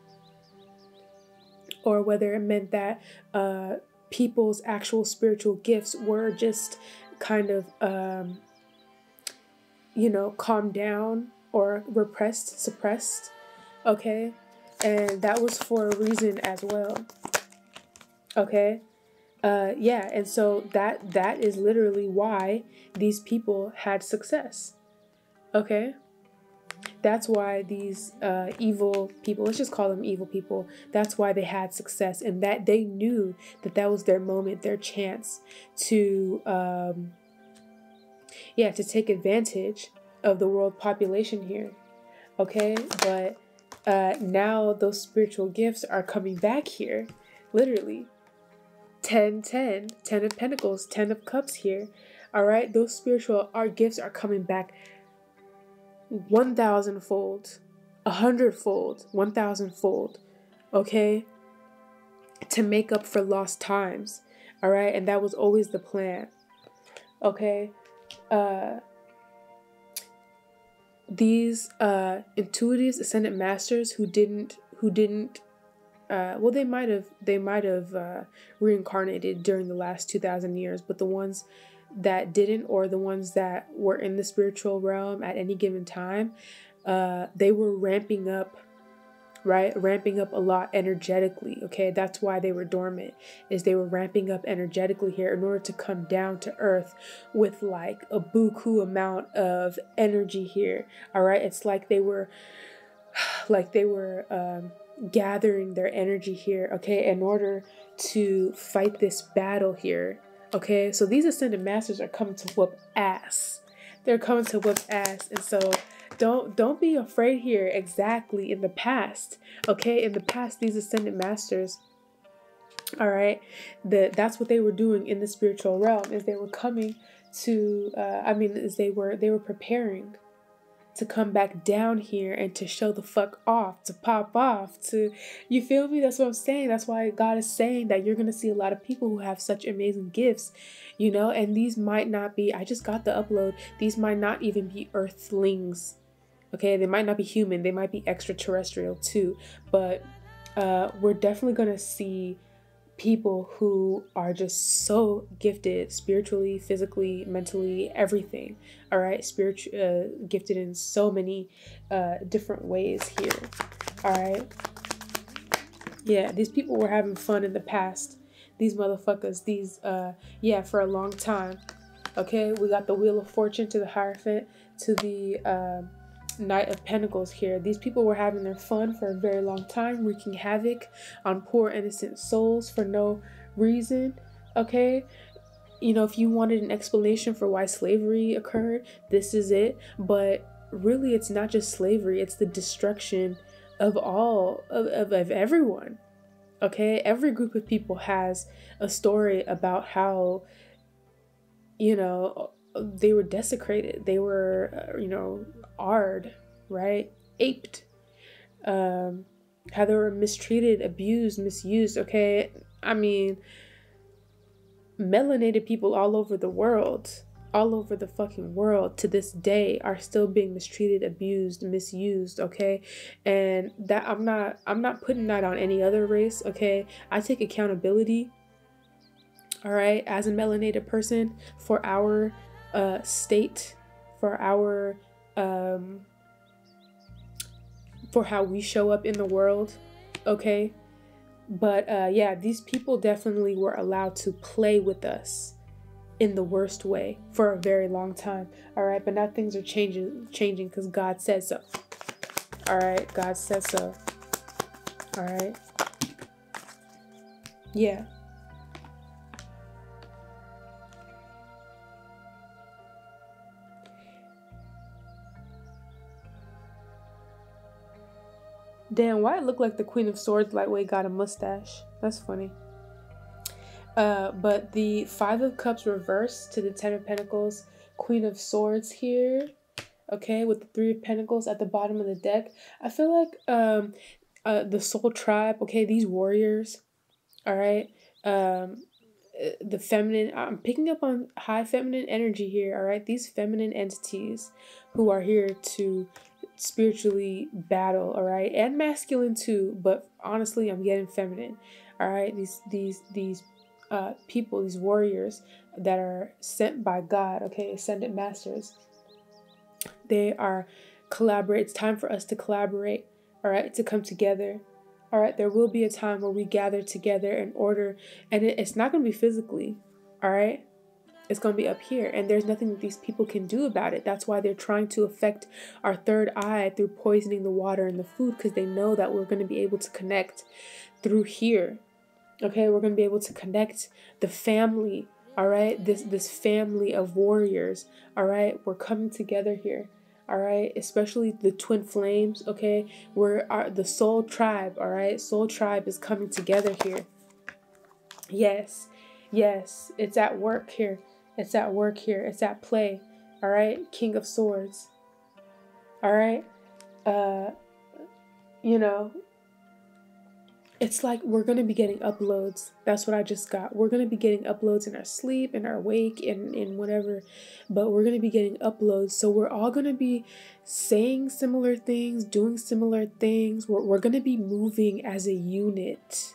or whether it meant that uh, people's actual spiritual gifts were just kind of um, you know, calmed down or repressed, suppressed, okay? And that was for a reason as well, okay? Uh, yeah, and so that that is literally why these people had success, okay? That's why these uh, evil people, let's just call them evil people, that's why they had success, and that they knew that that was their moment, their chance to... Um, yeah, to take advantage of the world population here, okay? But uh, now those spiritual gifts are coming back here, literally. ten, ten, ten of Pentacles, ten of Cups here, all right? Those spiritual art gifts are coming back one thousand fold, one hundred fold, one thousand fold, okay? To make up for lost times, all right? And that was always the plan, okay? Uh, these uh, intuitives, ascendant masters who didn't, who didn't, uh, well, they might have, they might have uh, reincarnated during the last two thousand years, but the ones that didn't, or the ones that were in the spiritual realm at any given time, uh, they were ramping up, right? Ramping up a lot energetically. Okay. That's why they were dormant, is they were ramping up energetically here in order to come down to earth with like a buku amount of energy here. All right. It's like they were, like they were, um, gathering their energy here. Okay. In order to fight this battle here. Okay. So these ascended masters are coming to whoop ass. They're coming to whoop ass. And so Don't don't be afraid here. Exactly. In the past, okay, in the past, these ascended masters, all right, the that's what they were doing in the spiritual realm, is they were coming to, uh, I mean, is they were they were preparing to come back down here and to show the fuck off, to pop off, to, you feel me? That's what I'm saying. That's why God is saying that you're gonna see a lot of people who have such amazing gifts, you know, and these might not be. I just got the upload. These might not even be earthlings. Okay, they might not be human, they might be extraterrestrial too, but uh, we're definitely going to see people who are just so gifted spiritually, physically, mentally, everything, all right? Spiritual, uh, gifted in so many uh, different ways here, all right? Yeah, these people were having fun in the past. These motherfuckers, these, uh, yeah, for a long time, okay? We got the Wheel of Fortune to the Hierophant, to the, uh, Knight of Pentacles here. These people were having their fun for a very long time, wreaking havoc on poor innocent souls for no reason. Okay, you know, if you wanted an explanation for why slavery occurred, this is it. But really, it's not just slavery, it's the destruction of all of, of, of everyone. Okay, every group of people has a story about how, you know, they were desecrated, they were, uh, you know, ard, right? Aped, um, how they were mistreated, abused, misused. Okay, I mean, melanated people all over the world, all over the fucking world to this day are still being mistreated, abused, misused. Okay, and that I'm not, I'm not putting that on any other race. Okay, I take accountability. All right, as a melanated person, for our uh, state, for our um for how we show up in the world, okay? But uh yeah, these people definitely were allowed to play with us in the worst way for a very long time. All right, but now things are changing changing because God said so. All right, God said so. All right, yeah. Damn, why it look like the Queen of Swords lightweight got a mustache? That's funny. Uh, but the Five of Cups reversed to the Ten of Pentacles, Queen of Swords here. Okay, with the Three of Pentacles at the bottom of the deck. I feel like um, uh, the Soul Tribe, okay, these warriors, all right, um, the feminine, I'm picking up on high feminine energy here, all right? These feminine entities who are here to spiritually battle, all right? And masculine too, but honestly, I'm getting feminine, all right? These, these, these uh, people, these warriors that are sent by God, okay? Ascended masters. They are collaborate. It's time for us to collaborate, all right? To come together. All right, there will be a time where we gather together in order, and it, it's not going to be physically, all right? It's going to be up here, and there's nothing that these people can do about it. That's why they're trying to affect our third eye through poisoning the water and the food, because they know that we're going to be able to connect through here, okay? We're going to be able to connect the family, all right? This, this family of warriors, all right? We're coming together here. All right, especially the twin flames, okay? We're our, the soul tribe, all right? Soul tribe is coming together here. Yes, yes, it's at work here. It's at work here. It's at play, all right? King of Swords, all right? Uh, you know, it's like we're going to be getting uploads. That's what I just got. We're going to be getting uploads in our sleep, in our wake, in, in whatever. But we're going to be getting uploads. So we're all going to be saying similar things, doing similar things. We're, we're going to be moving as a unit.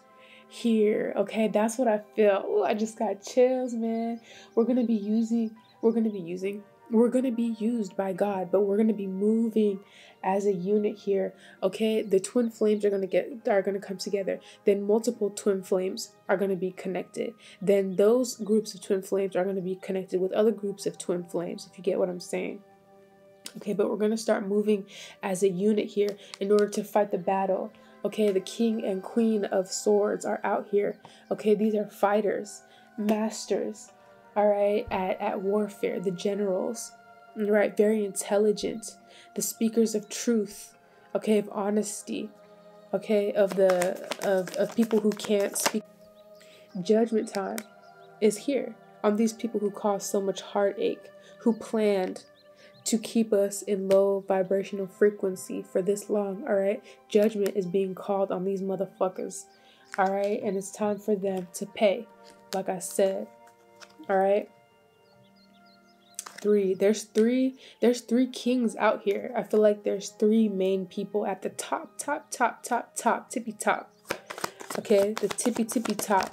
here. Okay, that's what I feel. Ooh, I just got chills, man. We're gonna be using, we're gonna be using, we're gonna be used by God, but we're gonna be moving as a unit here. Okay, the twin flames are gonna get are gonna come together. Then multiple twin flames are gonna be connected. Then those groups of twin flames are gonna be connected with other groups of twin flames, if you get what I'm saying. Okay, but we're gonna start moving as a unit here in order to fight the battle. Okay, the king and queen of swords are out here. Okay, these are fighters, masters, all right, at, at warfare, the generals, all right, very intelligent, the speakers of truth, okay, of honesty, okay, of the of, of people who can't speak. Judgment time is here on these people who caused so much heartache, who planned to keep us in low vibrational frequency for this long, all right? Judgment is being called on these motherfuckers, all right? And it's time for them to pay, like I said, all right? Three, there's three, there's three kings out here. I feel like there's three main people at the top, top, top, top, top, tippy top, okay? The tippy, tippy top,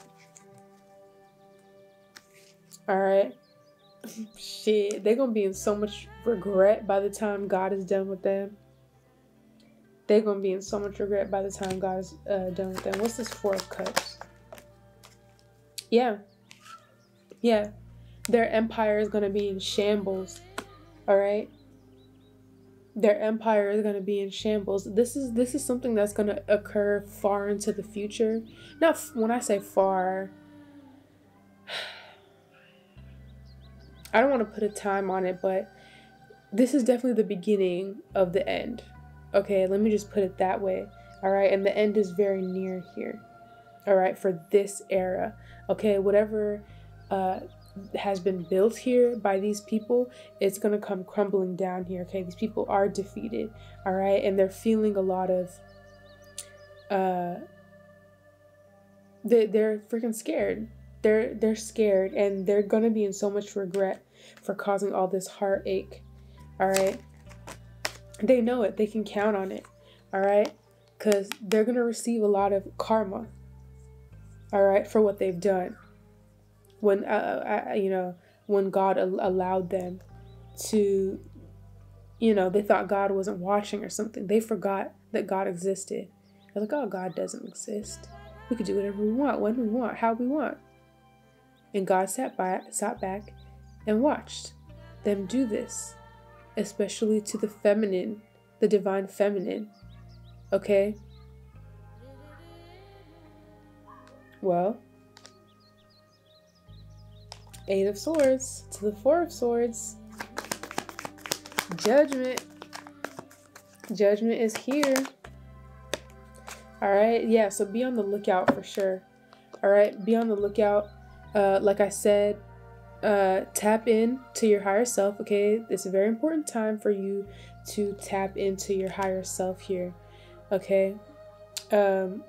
all right? Shit, they're gonna be in so much regret by the time God is done with them. They're gonna be in so much regret by the time God is uh, done with them. What's this Four of Cups? Yeah. Yeah. Their empire is gonna be in shambles. Alright? Their empire is gonna be in shambles. This is this is something that's gonna occur far into the future. Not when I say far, I don't want to put a time on it, but this is definitely the beginning of the end. Okay, let me just put it that way. All right, and the end is very near here. All right, for this era. Okay, whatever uh, has been built here by these people, it's going to come crumbling down here. Okay, these people are defeated. All right, and they're feeling a lot of, uh, they, they're freaking scared. They're they're scared, and they're gonna be in so much regret for causing all this heartache. All right, they know it. They can count on it. All right, because they're gonna receive a lot of karma. All right, for what they've done. When uh, I, you know, when God al allowed them to, you know, they thought God wasn't watching or something. They forgot that God existed. They're like, oh, God doesn't exist. We could do whatever we want, when we want, how we want. And God sat by, sat back and watched them do this, especially to the feminine, the divine feminine. Okay? Well, Eight of Swords to the Four of Swords. Judgment. Judgment is here. All right? Yeah, so be on the lookout for sure. All right? Be on the lookout. Uh, like I said, uh, tap in to your higher self, okay? It's a very important time for you to tap into your higher self here, okay? Um,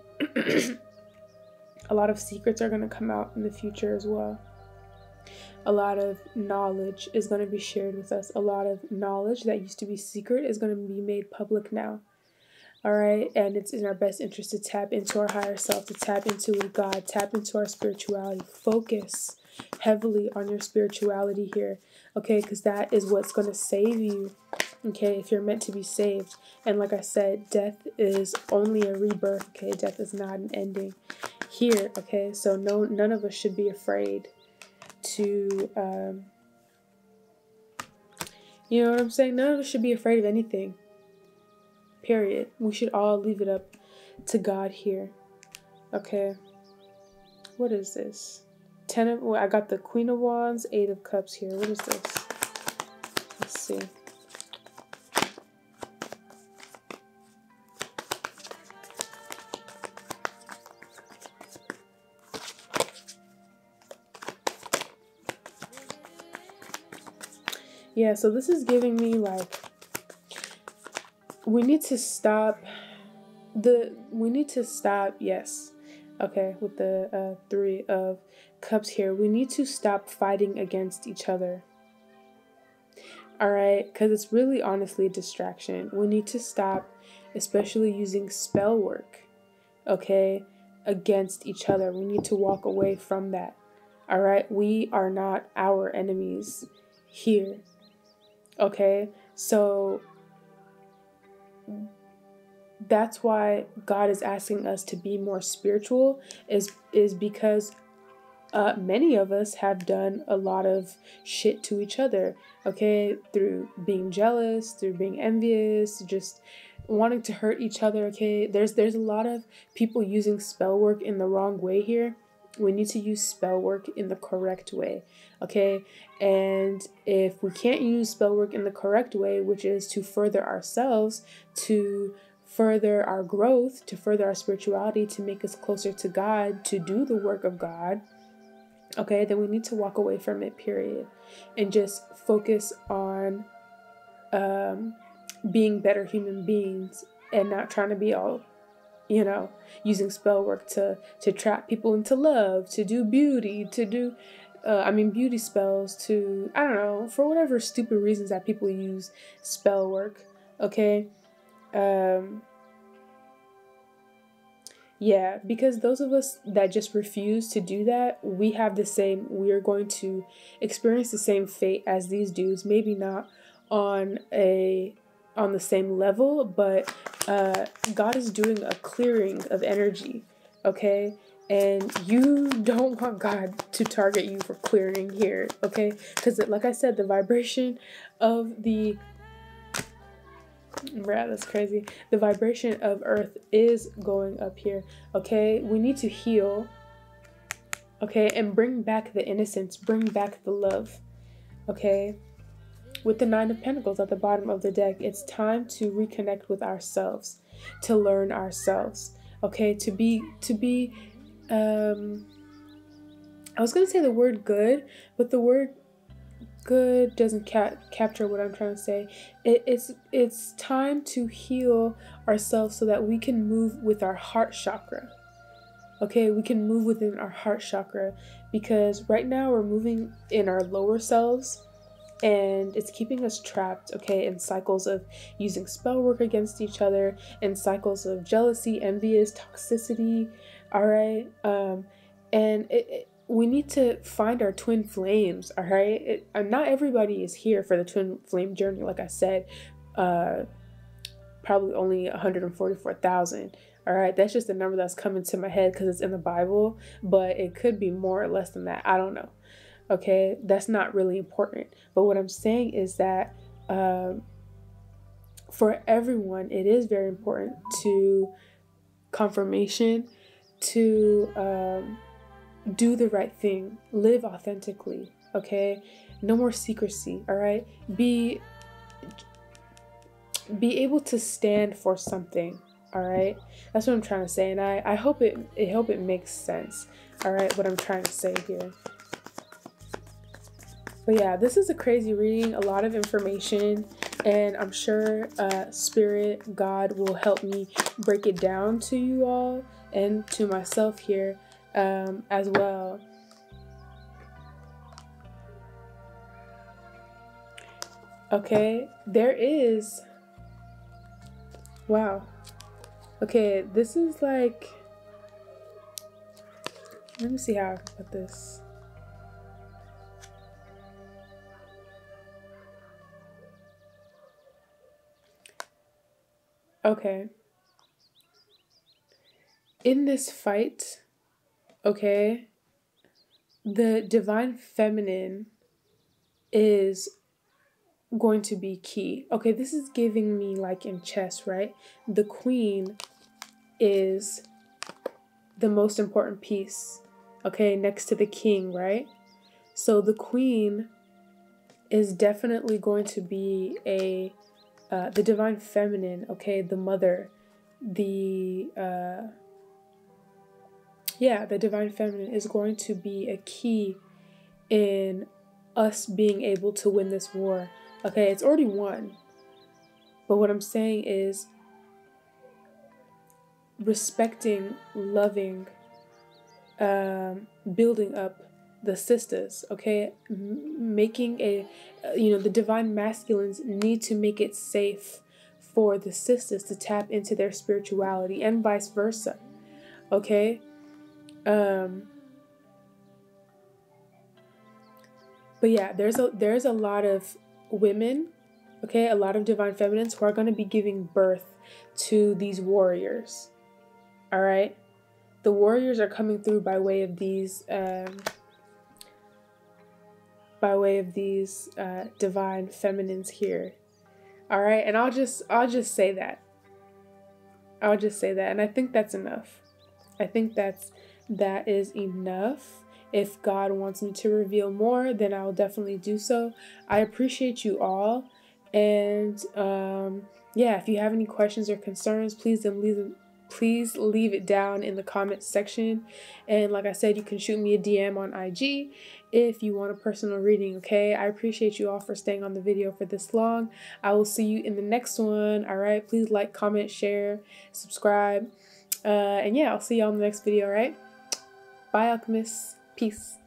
a lot of secrets are going to come out in the future as well. A lot of knowledge is going to be shared with us. A lot of knowledge that used to be secret is going to be made public now. All right, and it's in our best interest to tap into our higher self, to tap into God, tap into our spirituality. Focus heavily on your spirituality here, okay, because that is what's going to save you, okay, if you're meant to be saved. And like I said, death is only a rebirth, okay? Death is not an ending here, okay? So no, none of us should be afraid to, um, you know what I'm saying? None of us should be afraid of anything. Period. We should all leave it up to God here. Okay. What is this? Ten of, well, I got the Queen of Wands, Eight of Cups here. What is this? Let's see. Yeah, so this is giving me like, we need to stop the, we need to stop, yes, okay, with the uh, Three of Cups here. We need to stop fighting against each other, all right, because it's really honestly a distraction. We need to stop, especially using spell work, okay, against each other. We need to walk away from that. All right? We are not our enemies here. Okay? So that's why God is asking us to be more spiritual, is is because uh, many of us have done a lot of shit to each other, okay, through being jealous, through being envious, just wanting to hurt each other, okay. There's there's a lot of people using spell work in the wrong way here. We need to use spell work in the correct way, okay? And if we can't use spell work in the correct way, which is to further ourselves, to further our growth, to further our spirituality, to make us closer to God, to do the work of God, okay, then we need to walk away from it, period. And just focus on um, being better human beings and not trying to be all, you know, using spell work to, to trap people into love, to do beauty, to do, uh, I mean, beauty spells, to, I don't know, for whatever stupid reasons that people use spell work, okay? Um, yeah, because those of us that just refuse to do that, we have the same, we are going to experience the same fate as these dudes, maybe not on a on the same level, but uh, God is doing a clearing of energy, okay? And you don't want God to target you for clearing here, okay? Because like I said, the vibration of the, bruh, that's crazy. The vibration of Earth is going up here, okay? We need to heal, okay? And bring back the innocence, bring back the love, okay? With the Nine of Pentacles at the bottom of the deck, it's time to reconnect with ourselves, to learn ourselves, okay? To be, to be, um, I was going to say the word good, but the word good doesn't ca- capture what I'm trying to say. It, it's, it's time to heal ourselves so that we can move with our heart chakra, okay? We can move within our heart chakra, because right now we're moving in our lower selves, and it's keeping us trapped, okay, in cycles of using spell work against each other, in cycles of jealousy, envious, toxicity, all right? Um, and it, it, we need to find our twin flames, all right? It, uh, not everybody is here for the twin flame journey, like I said, uh, probably only one hundred forty-four thousand, all right? That's just a number that's coming to my head because it's in the Bible, but it could be more or less than that, I don't know. Okay, that's not really important. But what I'm saying is that um, for everyone, it is very important to confirmation, to um, do the right thing, live authentically, okay? No more secrecy, all right? Be, be able to stand for something, all right? That's what I'm trying to say, and I, I hope it, I hope it makes sense, all right, what I'm trying to say here. But yeah, this is a crazy reading, a lot of information, and I'm sure uh, Spirit, God will help me break it down to you all and to myself here um, as well. Okay, there is, wow. Okay, this is like, let me see how I can put this. Okay. In this fight, okay, the divine feminine is going to be key. Okay, this is giving me like in chess, right? The queen is the most important piece, okay, next to the king, right? So the queen is definitely going to be a Uh, the divine feminine, okay, the mother, the, uh, yeah, the divine feminine is going to be a key in us being able to win this war, okay? It's already won, but what I'm saying is respecting, loving, um, building up the sisters, okay? M- making a, uh, you know, the divine masculines need to make it safe for the sisters to tap into their spirituality and vice versa, okay? Um, but yeah, there's a there's a lot of women, okay, a lot of divine feminines who are going to be giving birth to these warriors. All right, the warriors are coming through by way of these um, by way of these uh, divine feminines here. All right, and I'll just I'll just say that. I'll just say that, and I think that's enough. I think that's that is enough. If God wants me to reveal more, then I'll definitely do so. I appreciate you all, and um, yeah, if you have any questions or concerns, please then leave them. Please leave it down in the comments section. And like I said, you can shoot me a D M on I G if you want a personal reading, okay? I appreciate you all for staying on the video for this long. I will see you in the next one, all right? Please like, comment, share, subscribe. Uh, and yeah, I'll see you all in the next video, all right? Bye, alchemists. Peace.